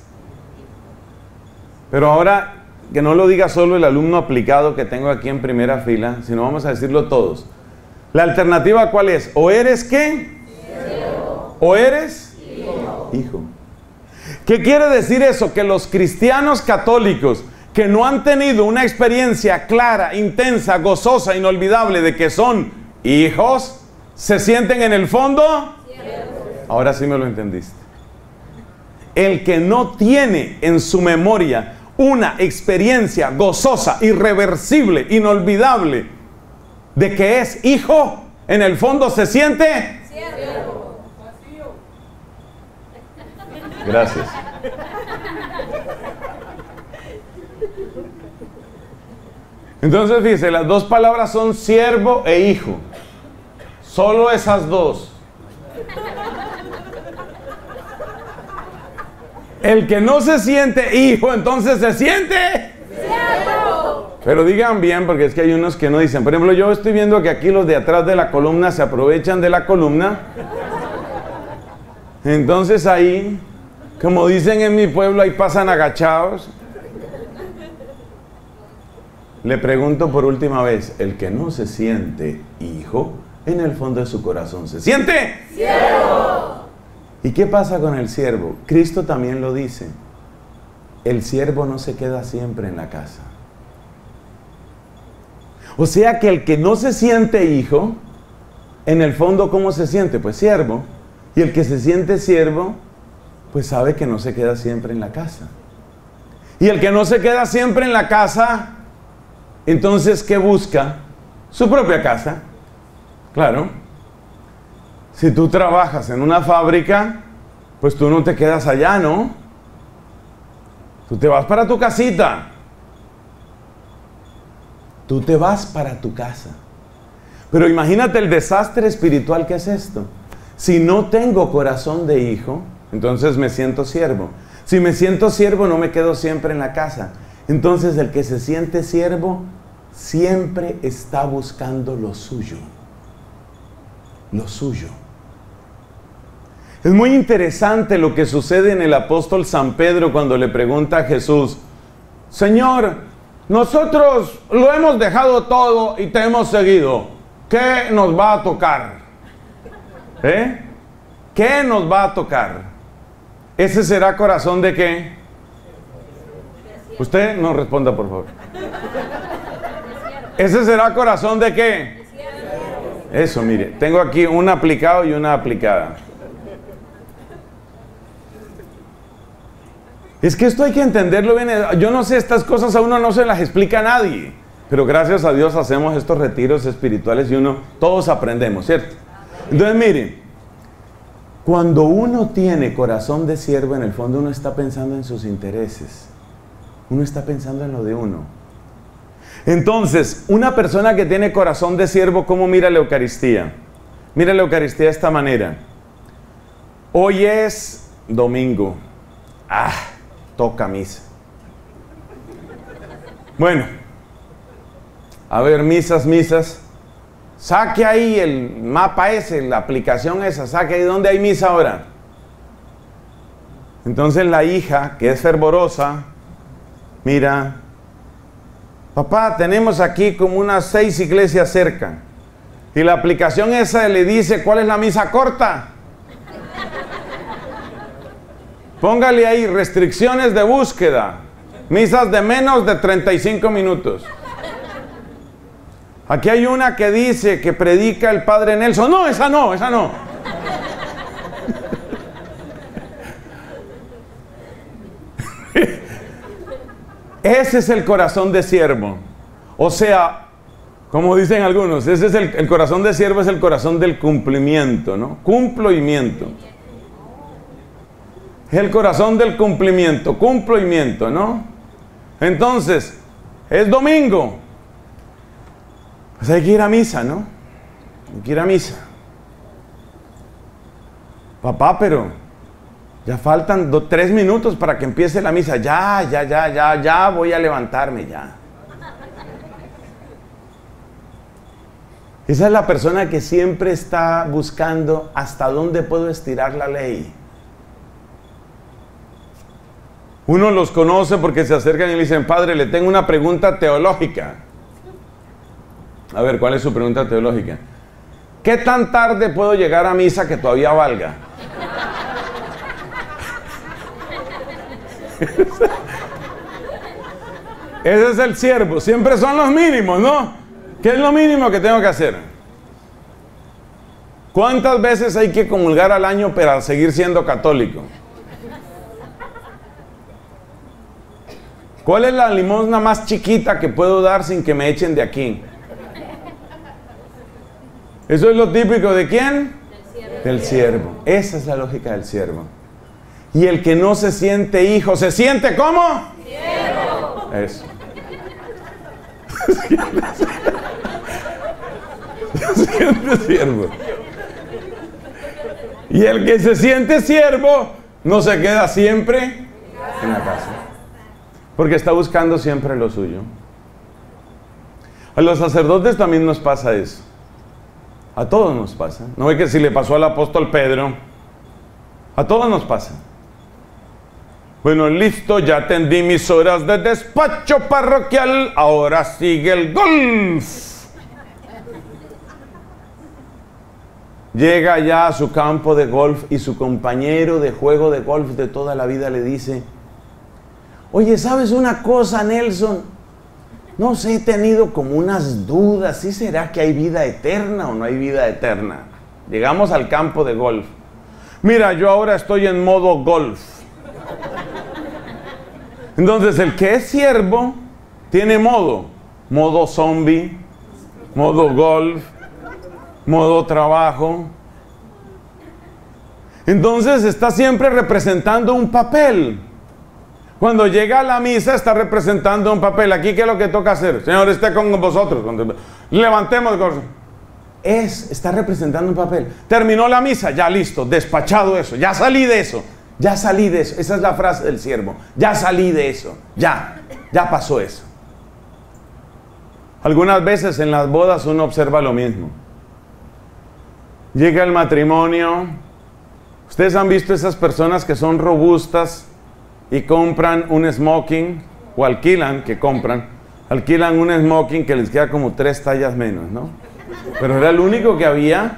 Pero ahora, que no lo diga solo el alumno aplicado que tengo aquí en primera fila, sino vamos a decirlo todos. ¿La alternativa cuál es? ¿O eres qué? Siervo. ¿O eres? Hijo. Hijo. ¿Qué quiere decir eso? Que los cristianos católicos que no han tenido una experiencia clara, intensa, gozosa, inolvidable de que son hijos, ¿se sienten en el fondo? Siervo. Ahora sí me lo entendiste. El que no tiene en su memoria una experiencia gozosa, irreversible, inolvidable, de que es hijo, en el fondo se siente siervo. Gracias. Entonces fíjese, las dos palabras son siervo e hijo. Solo esas dos. El que no se siente hijo, entonces se siente siervo. Pero digan bien, porque es que hay unos que no dicen. Por ejemplo, yo estoy viendo que aquí los de atrás de la columna se aprovechan de la columna. Entonces ahí, como dicen en mi pueblo, ahí pasan agachados. Le pregunto por última vez, el que no se siente hijo, en el fondo de su corazón se siente siervo. ¿Y qué pasa con el siervo? Cristo también lo dice. El siervo no se queda siempre en la casa. O sea que el que no se siente hijo, en el fondo, ¿cómo se siente? Pues siervo. Y el que se siente siervo, pues sabe que no se queda siempre en la casa. Y el que no se queda siempre en la casa, entonces, ¿qué busca? Su propia casa. Claro. Si tú trabajas en una fábrica, pues tú no te quedas allá, ¿no? Tú te vas para tu casita. Tú te vas para tu casa. Pero imagínate el desastre espiritual que es esto. Si no tengo corazón de hijo, entonces me siento siervo. Si me siento siervo, no me quedo siempre en la casa. Entonces el que se siente siervo siempre está buscando lo suyo. Lo suyo. Es muy interesante lo que sucede en el apóstol San Pedro cuando le pregunta a Jesús: Señor, nosotros lo hemos dejado todo y te hemos seguido. ¿Qué nos va a tocar? ¿Eh? ¿Qué nos va a tocar? ¿Ese será corazón de qué? Usted no responda, por favor. ¿Ese será corazón de qué? Eso, mire, tengo aquí un aplicado y una aplicada. Es que esto hay que entenderlo bien. Yo no sé, estas cosas a uno no se las explica a nadie. Pero gracias a Dios hacemos estos retiros espirituales y uno, todos aprendemos, ¿cierto? Entonces, miren, cuando uno tiene corazón de siervo, en el fondo uno está pensando en sus intereses. Uno está pensando en lo de uno. Entonces, una persona que tiene corazón de siervo, ¿cómo mira la Eucaristía? Mira la Eucaristía de esta manera. Hoy es domingo. Ah, toca misa. Bueno, a ver, misas, misas. Saque ahí el mapa ese, la aplicación esa, saque ahí donde hay misa ahora. Entonces la hija, que es fervorosa, mira, papá, tenemos aquí como unas seis iglesias cerca. Y la aplicación esa le dice cuál es la misa corta. Póngale ahí restricciones de búsqueda. Misas de menos de treinta y cinco minutos. Aquí hay una que dice que predica el padre Nelson. No, esa no, esa no. Ese es el corazón de siervo. O sea, como dicen algunos, ese es el, el corazón de siervo es el corazón del cumplimiento, ¿no? Cumplo y miento. Es el corazón del cumplimiento, cumplo y miento, ¿no? Entonces, es domingo. Pues hay que ir a misa, ¿no? Hay que ir a misa. Papá, pero ya faltan dos, tres minutos para que empiece la misa. Ya, ya, ya, ya, ya voy a levantarme ya. Esa es la persona que siempre está buscando hasta dónde puedo estirar la ley. Uno los conoce porque se acercan y le dicen: Padre, le tengo una pregunta teológica. A ver, ¿cuál es su pregunta teológica? ¿Qué tan tarde puedo llegar a misa que todavía valga? Ese es el siervo. Siempre son los mínimos, ¿no? ¿Qué es lo mínimo que tengo que hacer? ¿Cuántas veces hay que comulgar al año para seguir siendo católico? ¿Cuál es la limosna más chiquita que puedo dar sin que me echen de aquí? Eso es lo típico de ¿quién? Del siervo. Del siervo. Esa es la lógica del siervo. Y el que no se siente hijo, ¿se siente cómo? Siervo. Eso. Se siente siervo. Y el que se siente siervo no se queda siempre en la casa. Porque está buscando siempre lo suyo. A los sacerdotes también nos pasa eso. A todos nos pasa. ¿No ve que si le pasó al apóstol Pedro? A todos nos pasa. Bueno, listo, ya atendí mis horas de despacho parroquial. Ahora sigue el golf. Llega ya a su campo de golf y su compañero de juego de golf de toda la vida le dice: oye, ¿sabes una cosa, Nelson? No sé, he tenido como unas dudas. ¿Sí será que hay vida eterna o no hay vida eterna? Llegamos al campo de golf. Mira, yo ahora estoy en modo golf. Entonces, el que es siervo tiene modo. Modo zombie, modo golf, modo trabajo. Entonces, está siempre representando un papel. Cuando llega a la misa está representando un papel. Aquí, ¿qué es lo que toca hacer? Señor, esté con vosotros. Levantemos. Es, está representando un papel. Terminó la misa, ya listo, despachado eso. Ya salí de eso. Ya salí de eso. Esa es la frase del siervo. Ya salí de eso. Ya, ya pasó eso. Algunas veces en las bodas uno observa lo mismo. Llega el matrimonio. Ustedes han visto esas personas que son robustas y compran un smoking, o alquilan, que compran, alquilan un smoking que les queda como tres tallas menos, ¿no? Pero era el único que había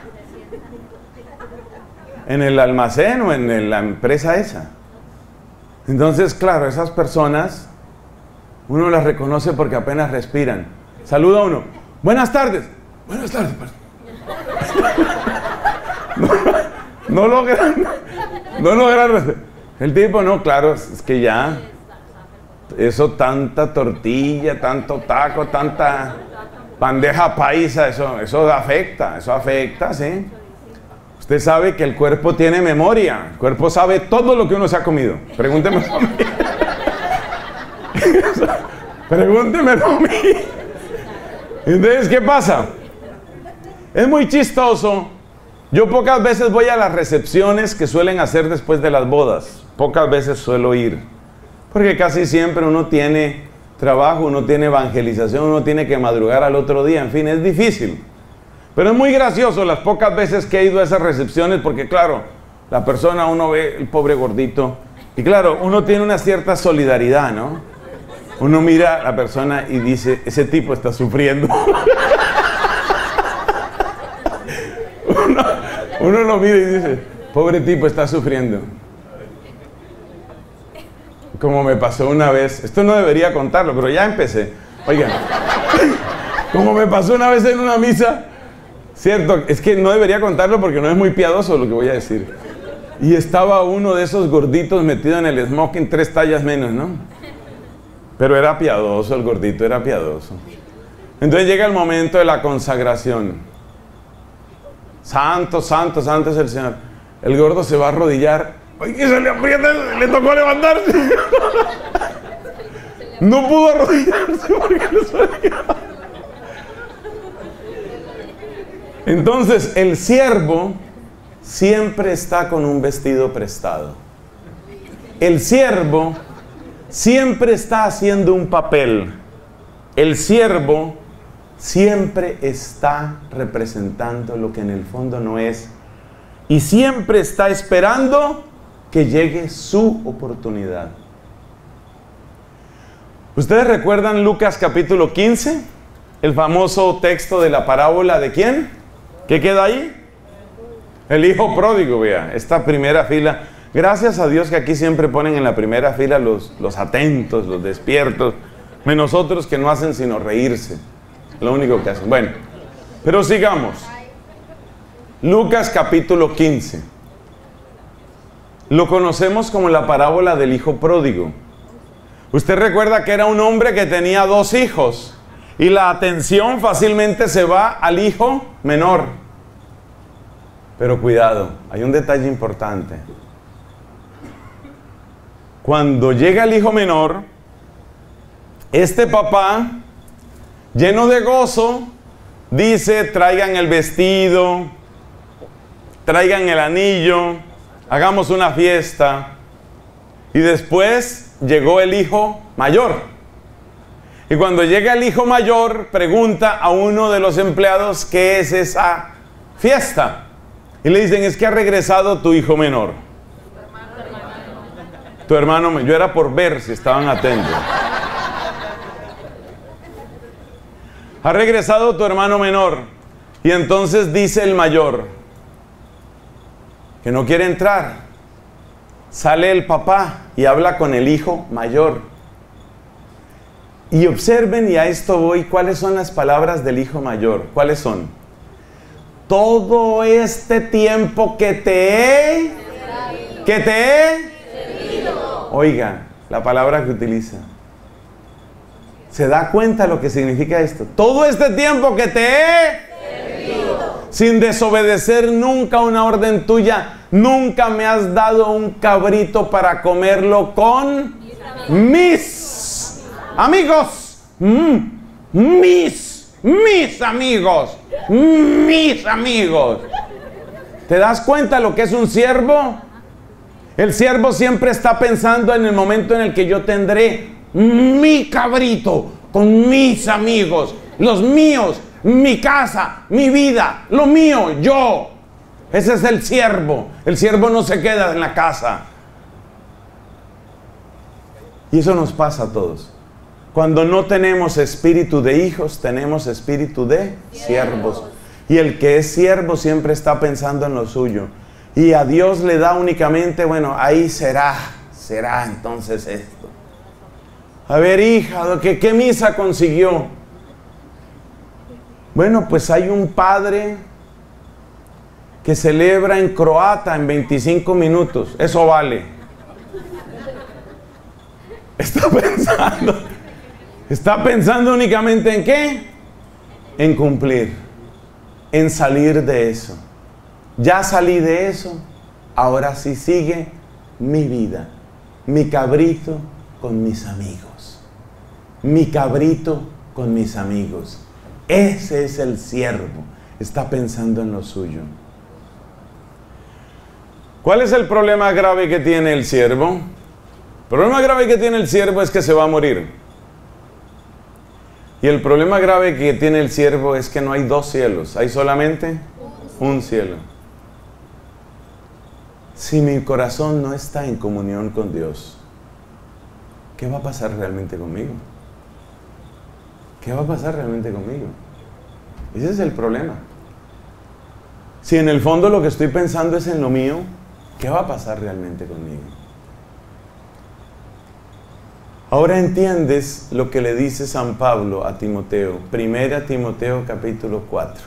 en el almacén o en la empresa esa. Entonces, claro, esas personas, uno las reconoce porque apenas respiran. Saluda a uno. Buenas tardes. Buenas tardes. No, no logran, no logran. El tipo, no, claro, es que ya, eso, tanta tortilla, tanto taco, tanta bandeja paisa, eso, eso afecta, eso afecta, ¿sí? Usted sabe que el cuerpo tiene memoria, el cuerpo sabe todo lo que uno se ha comido. Pregúnteme a mí. Pregúnteme a mí. Entonces, ¿qué pasa? Es muy chistoso. Yo pocas veces voy a las recepciones que suelen hacer después de las bodas. Pocas veces suelo ir. Porque casi siempre uno tiene trabajo, uno tiene evangelización, uno tiene que madrugar al otro día. En fin, es difícil. Pero es muy gracioso las pocas veces que he ido a esas recepciones porque, claro, la persona, uno ve el pobre gordito. Y claro, uno tiene una cierta solidaridad, ¿no? Uno mira a la persona y dice, ese tipo está sufriendo. uno, uno lo mira y dice, pobre tipo está sufriendo. Como me pasó una vez, esto no debería contarlo, pero ya empecé. Oigan, como me pasó una vez en una misa, cierto, es que no debería contarlo porque no es muy piadoso lo que voy a decir. Y estaba uno de esos gorditos metido en el smoking tres tallas menos, ¿no? Pero era piadoso, el gordito era piadoso. Entonces llega el momento de la consagración. Santo, santo, santo es el Señor. El gordo se va a arrodillar. Oye, se le aprieta, le tocó levantarse. No pudo arrodillarse porque no sabía. Entonces, el siervo siempre está con un vestido prestado. El siervo siempre está haciendo un papel. El siervo siempre está representando lo que en el fondo no es. Y siempre está esperando que llegue su oportunidad. ¿Ustedes recuerdan Lucas capítulo quince? El famoso texto de la parábola ¿de quién? ¿Qué queda ahí? El hijo pródigo, vea, esta primera fila. Gracias a Dios que aquí siempre ponen en la primera fila los, los atentos, los despiertos, menos otros que no hacen sino reírse. Lo único que hacen. Bueno, pero sigamos. Lucas capítulo quince. Lo conocemos como la parábola del hijo pródigo. Usted recuerda que era un hombre que tenía dos hijos y la atención fácilmente se va al hijo menor. Pero cuidado, hay un detalle importante. Cuando llega el hijo menor, este papá, lleno de gozo, dice, traigan el vestido, traigan el anillo, hagamos una fiesta. Y después llegó el hijo mayor. Y cuando llega el hijo mayor, pregunta a uno de los empleados qué es esa fiesta. Y le dicen, es que ha regresado tu hijo menor. Tu hermano, yo era por ver si estaban atentos. Ha regresado tu hermano menor. Y entonces dice el mayor, que no quiere entrar. Sale el papá y habla con el hijo mayor. Y observen, y a esto voy, ¿cuáles son las palabras del hijo mayor? ¿Cuáles son? Todo este tiempo que te he... Que te he... Oiga, la palabra que utiliza. ¿Se da cuenta lo que significa esto? Todo este tiempo que te he... Sin desobedecer nunca una orden tuya, nunca me has dado un cabrito para comerlo con mis amigos, mm, mis, mis amigos, mis amigos. ¿Te das cuenta lo que es un siervo? El siervo siempre está pensando en el momento en el que yo tendré mi cabrito con mis amigos, los míos, mi casa, mi vida, lo mío, yo. Ese es el siervo. El siervo no se queda en la casa. Y eso nos pasa a todos. Cuando no tenemos espíritu de hijos, tenemos espíritu de siervos. Y el que es siervo siempre está pensando en lo suyo. Y a Dios le da únicamente, bueno, ahí será, será entonces esto. A ver, hija, ¿qué, qué misa consiguió? Bueno, pues hay un padre que celebra en croata en veinticinco minutos. Eso vale. Está pensando... Está pensando únicamente en qué, en cumplir, en salir de eso. Ya salí de eso, ahora sí sigue mi vida, mi cabrito con mis amigos, mi cabrito con mis amigos. Ese es el siervo, está pensando en lo suyo. ¿Cuál es el problema grave que tiene el siervo? El problema grave que tiene el siervo es que se va a morir. Y el problema grave que tiene el siervo es que no hay dos cielos, hay solamente un cielo. Si mi corazón no está en comunión con Dios, ¿qué va a pasar realmente conmigo? ¿Qué va a pasar realmente conmigo? Ese es el problema. Si en el fondo lo que estoy pensando es en lo mío, ¿qué va a pasar realmente conmigo? Ahora entiendes lo que le dice San Pablo a Timoteo. Primera Timoteo capítulo cuatro.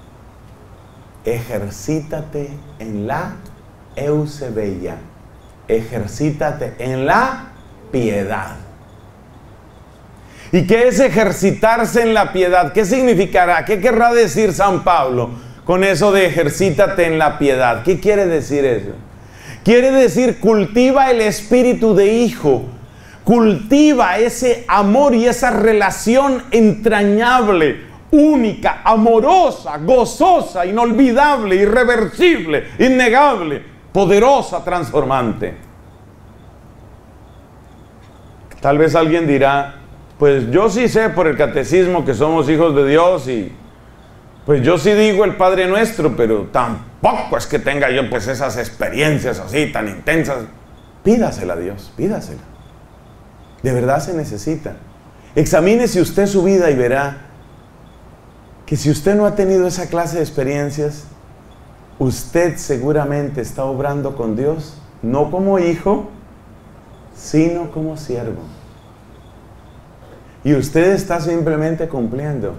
Ejercítate en la eusebia. Ejercítate en la piedad. ¿Y qué es ejercitarse en la piedad? ¿Qué significará? ¿Qué querrá decir San Pablo con eso de ejercítate en la piedad? ¿Qué quiere decir eso? Quiere decir cultiva el espíritu de hijo. Cultiva ese amor y esa relación entrañable, única, amorosa, gozosa, inolvidable, irreversible, innegable, poderosa, transformante. Tal vez alguien dirá, pues yo sí sé por el catecismo que somos hijos de Dios y pues yo sí digo el Padre Nuestro, pero tampoco es que tenga yo pues esas experiencias así tan intensas. Pídasela a Dios, pídasela. De verdad se necesita. Examínese usted su vida y verá que si usted no ha tenido esa clase de experiencias, usted seguramente está obrando con Dios, no como hijo, sino como siervo. Y usted está simplemente cumpliendo.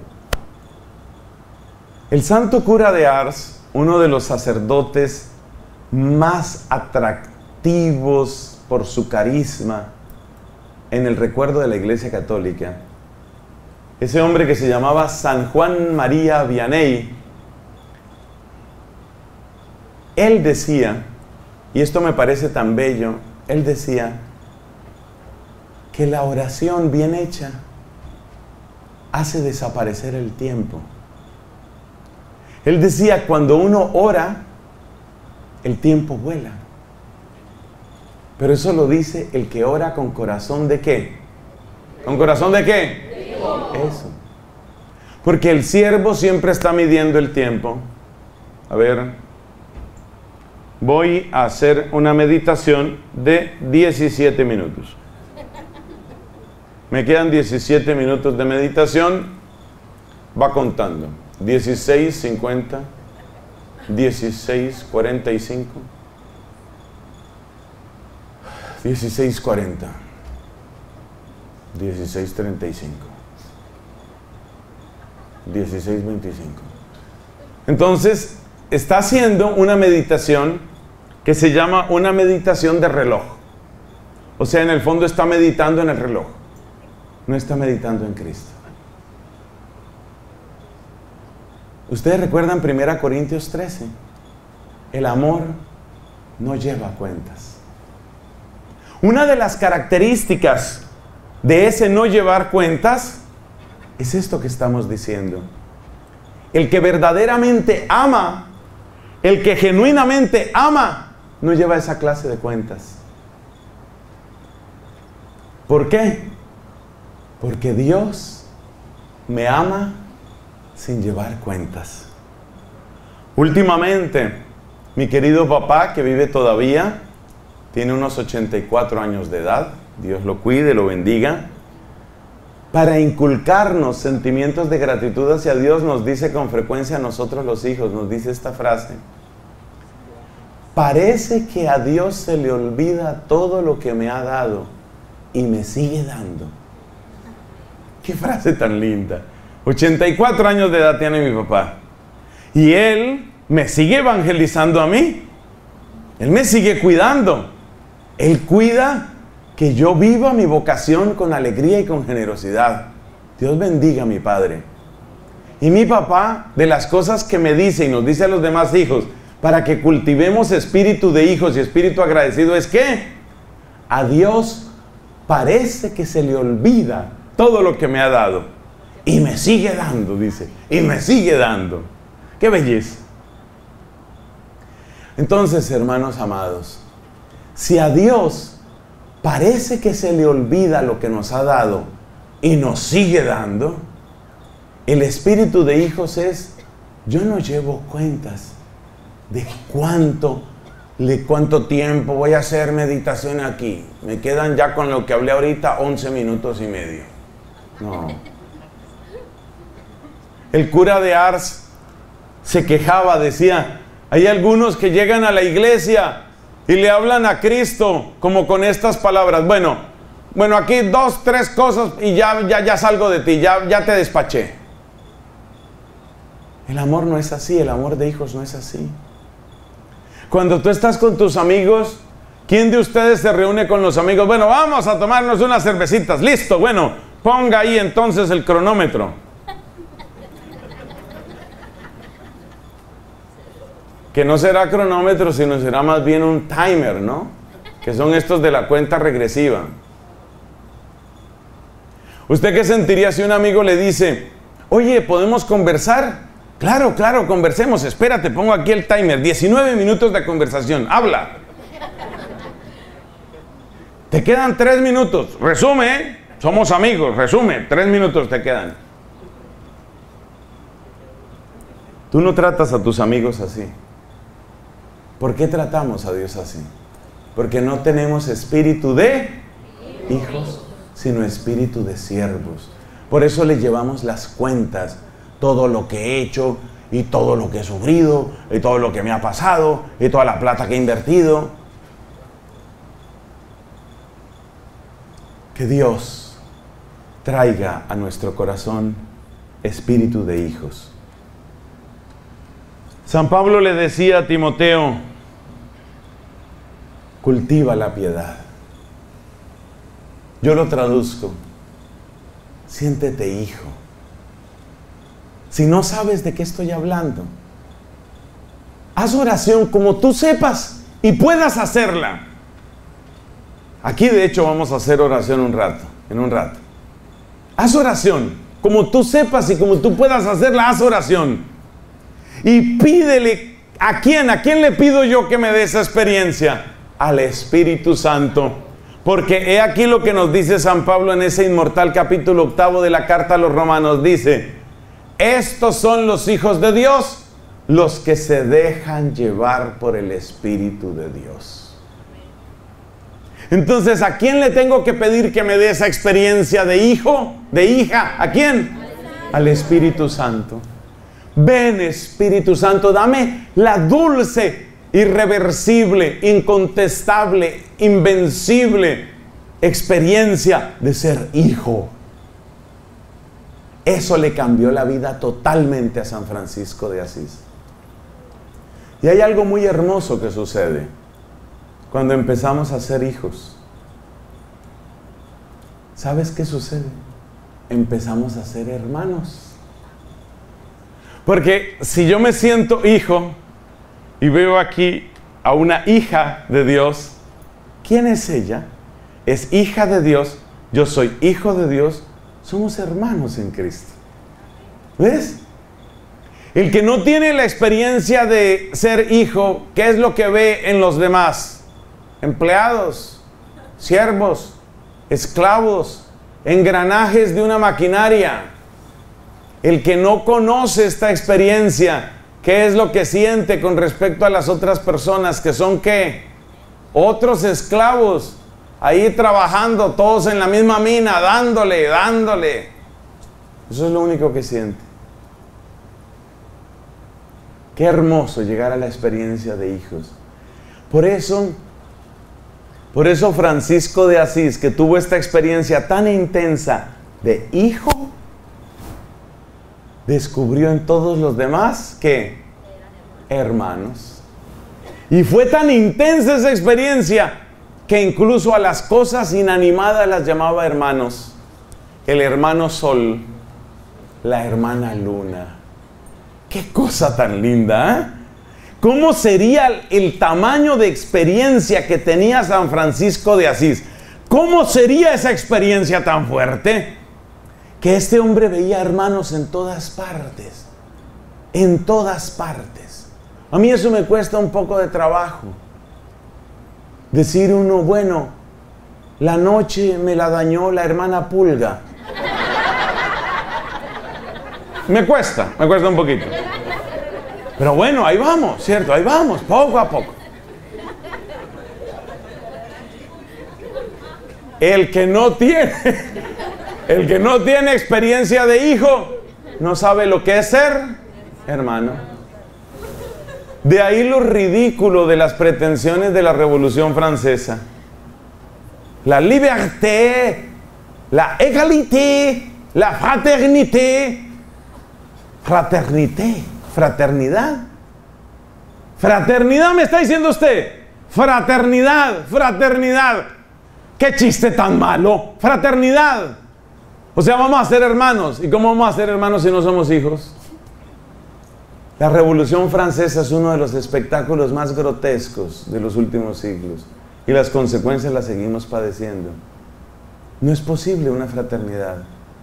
El santo cura de Ars, uno de los sacerdotes más atractivos por su carisma en el recuerdo de la Iglesia Católica, ese hombre que se llamaba San Juan María Vianney, él decía, y esto me parece tan bello, él decía que la oración bien hecha hace desaparecer el tiempo. Él decía, cuando uno ora, el tiempo vuela. Pero eso lo dice el que ora con corazón ¿de qué? ¿Con corazón de qué? Eso. Porque el siervo siempre está midiendo el tiempo. A ver, voy a hacer una meditación de diecisiete minutos. Me quedan diecisiete minutos de meditación. Va contando. dieciséis cincuenta, dieciséis cuarenta y cinco, dieciséis cuarenta, dieciséis treinta y cinco, dieciséis veinticinco. Entonces, está haciendo una meditación que se llama una meditación de reloj. O sea, en el fondo está meditando en el reloj. No está meditando en Cristo. Ustedes recuerdan primera Corintios trece. El amor no lleva cuentas. Una de las características de ese no llevar cuentas es esto que estamos diciendo. El que verdaderamente ama, el que genuinamente ama, no lleva esa clase de cuentas. ¿Por qué? Porque Dios me ama sin llevar cuentas. Últimamente, mi querido papá, que vive todavía, tiene unos ochenta y cuatro años de edad, Dios lo cuide, lo bendiga, para inculcarnos sentimientos de gratitud hacia Dios, nos dice con frecuencia a nosotros los hijos, nos dice esta frase: parece que a Dios se le olvida todo lo que me ha dado y me sigue dando. Qué frase tan linda. ochenta y cuatro años de edad tiene mi papá. Y él me sigue evangelizando a mí. Él me sigue cuidando. Él cuida que yo viva mi vocación con alegría y con generosidad. Dios bendiga a mi padre. Y mi papá, de las cosas que me dice y nos dice a los demás hijos, para que cultivemos espíritu de hijos y espíritu agradecido, es que a Dios parece que se le olvida todo lo que me ha dado. Y me sigue dando, dice. Y me sigue dando. ¡Qué belleza! Entonces, hermanos amados, si a Dios parece que se le olvida lo que nos ha dado y nos sigue dando, el espíritu de hijos es: yo no llevo cuentas de cuánto, de cuánto tiempo voy a hacer meditación aquí. Me quedan ya con lo que hablé ahorita once minutos y medio. No. El cura de Ars se quejaba, decía: hay algunos que llegan a la iglesia y le hablan a Cristo como con estas palabras. Bueno, bueno, aquí dos, tres cosas y ya, ya, ya salgo de ti, ya, ya te despaché. El amor no es así, el amor de hijos no es así. Cuando tú estás con tus amigos, ¿quién de ustedes se reúne con los amigos? Bueno, vamos a tomarnos unas cervecitas. Listo, bueno, ponga ahí entonces el cronómetro. Que no será cronómetro, sino será más bien un timer, ¿no? Que son estos de la cuenta regresiva. ¿Usted qué sentiría si un amigo le dice: oye, ¿podemos conversar? Claro, claro, conversemos. Espérate, pongo aquí el timer. diecinueve minutos de conversación. Habla. Te quedan tres minutos. Resume, ¿eh? Somos amigos. Resume. Tres minutos te quedan. Tú no tratas a tus amigos así. ¿Por qué tratamos a Dios así? Porque no tenemos espíritu de hijos, sino espíritu de siervos. Por eso le llevamos las cuentas, todo lo que he hecho, y todo lo que he sufrido, y todo lo que me ha pasado, y toda la plata que he invertido. Que Dios traiga a nuestro corazón espíritu de hijos. San Pablo le decía a Timoteo: cultiva la piedad. Yo lo traduzco: siéntete hijo. Si no sabes de qué estoy hablando, haz oración como tú sepas y puedas hacerla. Aquí de hecho vamos a hacer oración un rato, en un rato. Haz oración como tú sepas y como tú puedas hacerla, haz oración. Y pídele, ¿a quién? ¿A quién le pido yo que me dé esa experiencia? Al Espíritu Santo. Porque he aquí lo que nos dice San Pablo en ese inmortal capítulo octavo de la carta a los Romanos. Dice, estos son los hijos de Dios, los que se dejan llevar por el Espíritu de Dios. Entonces, ¿a quién le tengo que pedir que me dé esa experiencia de hijo, de hija? ¿A quién? Al Espíritu Santo. Ven, Espíritu Santo, dame la dulce, irreversible, incontestable, invencible experiencia de ser hijo. Eso le cambió la vida totalmente a San Francisco de Asís. Y hay algo muy hermoso que sucede cuando empezamos a ser hijos. ¿Sabes qué sucede? Empezamos a ser hermanos. Porque si yo me siento hijo y veo aquí a una hija de Dios, ¿quién es ella? Es hija de Dios, yo soy hijo de Dios, somos hermanos en Cristo. ¿Ves? El que no tiene la experiencia de ser hijo, ¿qué es lo que ve en los demás? Empleados, siervos, esclavos, engranajes de una maquinaria. El que no conoce esta experiencia, ¿qué es lo que siente con respecto a las otras personas que son qué? Otros esclavos, ahí trabajando todos en la misma mina, dándole, dándole. Eso es lo único que siente. Qué hermoso llegar a la experiencia de hijos. Por eso, por eso Francisco de Asís, que tuvo esta experiencia tan intensa de hijo, descubrió en todos los demás que hermanos. Y fue tan intensa esa experiencia que incluso a las cosas inanimadas las llamaba hermanos. El hermano sol, la hermana luna. ¡Qué cosa tan linda! ¿eh? ¿Cómo sería el tamaño de experiencia que tenía San Francisco de Asís? ¿Cómo sería esa experiencia tan fuerte? Que este hombre veía hermanos en todas partes. En todas partes. A mí eso me cuesta un poco de trabajo. Decir uno, bueno, la noche me la dañó la hermana Pulga. Me cuesta, me cuesta un poquito. Pero bueno, ahí vamos, ¿cierto? Ahí vamos, poco a poco. El que no tiene, el que no tiene experiencia de hijo, no sabe lo que es ser hermano. De ahí lo ridículo de las pretensiones de la Revolución Francesa. La liberté, la égalité, la fraternité. Fraternité, fraternidad. Fraternidad me está diciendo usted. Fraternidad, fraternidad. ¡Qué chiste tan malo! Fraternidad. O sea, vamos a ser hermanos. ¿Y cómo vamos a ser hermanos si no somos hijos? La Revolución Francesa es uno de los espectáculos más grotescos de los últimos siglos. Y las consecuencias las seguimos padeciendo. No es posible una fraternidad.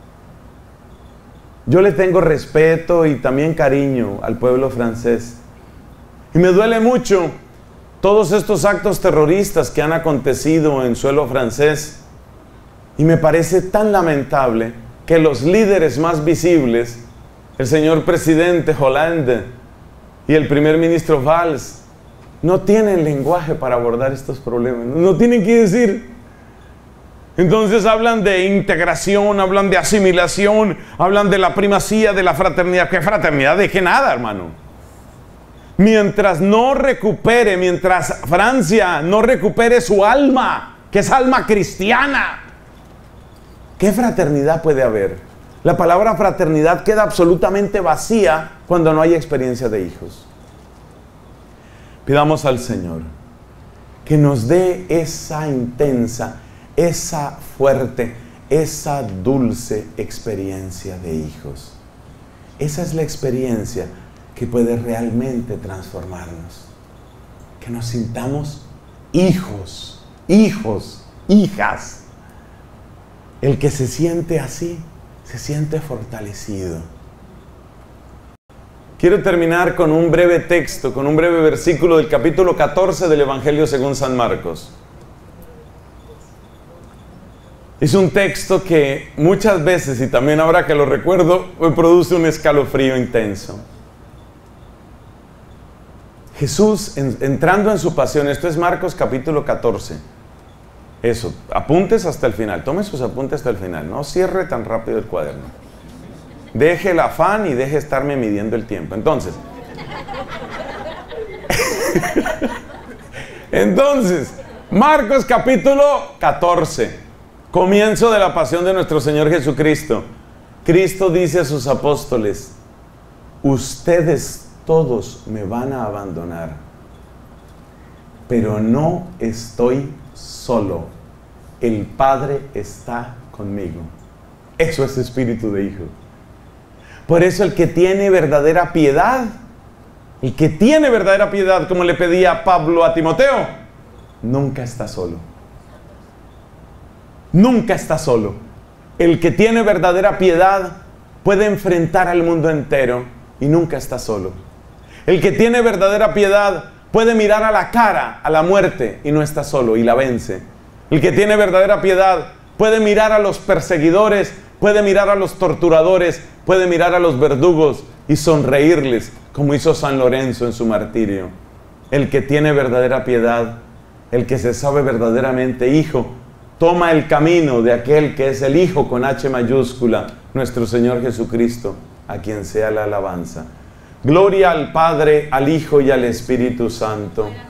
Yo le tengo respeto y también cariño al pueblo francés. Y me duele mucho todos estos actos terroristas que han acontecido en suelo francés. Y me parece tan lamentable que los líderes más visibles, el señor presidente Hollande y el primer ministro Valls, no tienen lenguaje para abordar estos problemas. No tienen qué decir. Entonces hablan de integración, hablan de asimilación, hablan de la primacía de la fraternidad. ¿Qué fraternidad? ¿De qué nada, hermano? Mientras no recupere, mientras Francia no recupere su alma, que es alma cristiana, ¿qué fraternidad puede haber? La palabra fraternidad queda absolutamente vacía cuando no hay experiencia de hijos. Pidamos al Señor que nos dé esa intensa, esa fuerte, esa dulce experiencia de hijos. Esa es la experiencia que puede realmente transformarnos. Que nos sintamos hijos, hijos, hijas. El que se siente así, se siente fortalecido. Quiero terminar con un breve texto, con un breve versículo del capítulo catorce del Evangelio según San Marcos. Es un texto que muchas veces, y también ahora que lo recuerdo, me produce un escalofrío intenso. Jesús, en, entrando en su pasión, esto es Marcos capítulo catorce. Eso, apuntes hasta el final, tome sus apuntes hasta el final, no cierre tan rápido el cuaderno. Deje el afán y deje estarme midiendo el tiempo. Entonces, entonces, Marcos capítulo catorce, comienzo de la pasión de nuestro Señor Jesucristo. Cristo dice a sus apóstoles: ustedes todos me van a abandonar, pero no estoy solo. El Padre está conmigo. Eso es espíritu de hijo. Por eso el que tiene verdadera piedad, el que tiene verdadera piedad, como le pedía Pablo a Timoteo, nunca está solo. Nunca está solo. El que tiene verdadera piedad puede enfrentar al mundo entero y nunca está solo. El que tiene verdadera piedad puede mirar a la cara a la muerte y no está solo y la vence. El que tiene verdadera piedad puede mirar a los perseguidores, puede mirar a los torturadores, puede mirar a los verdugos y sonreírles, como hizo San Lorenzo en su martirio. El que tiene verdadera piedad, el que se sabe verdaderamente hijo, toma el camino de aquel que es el Hijo con H mayúscula, nuestro Señor Jesucristo, a quien sea la alabanza. Gloria al Padre, al Hijo y al Espíritu Santo.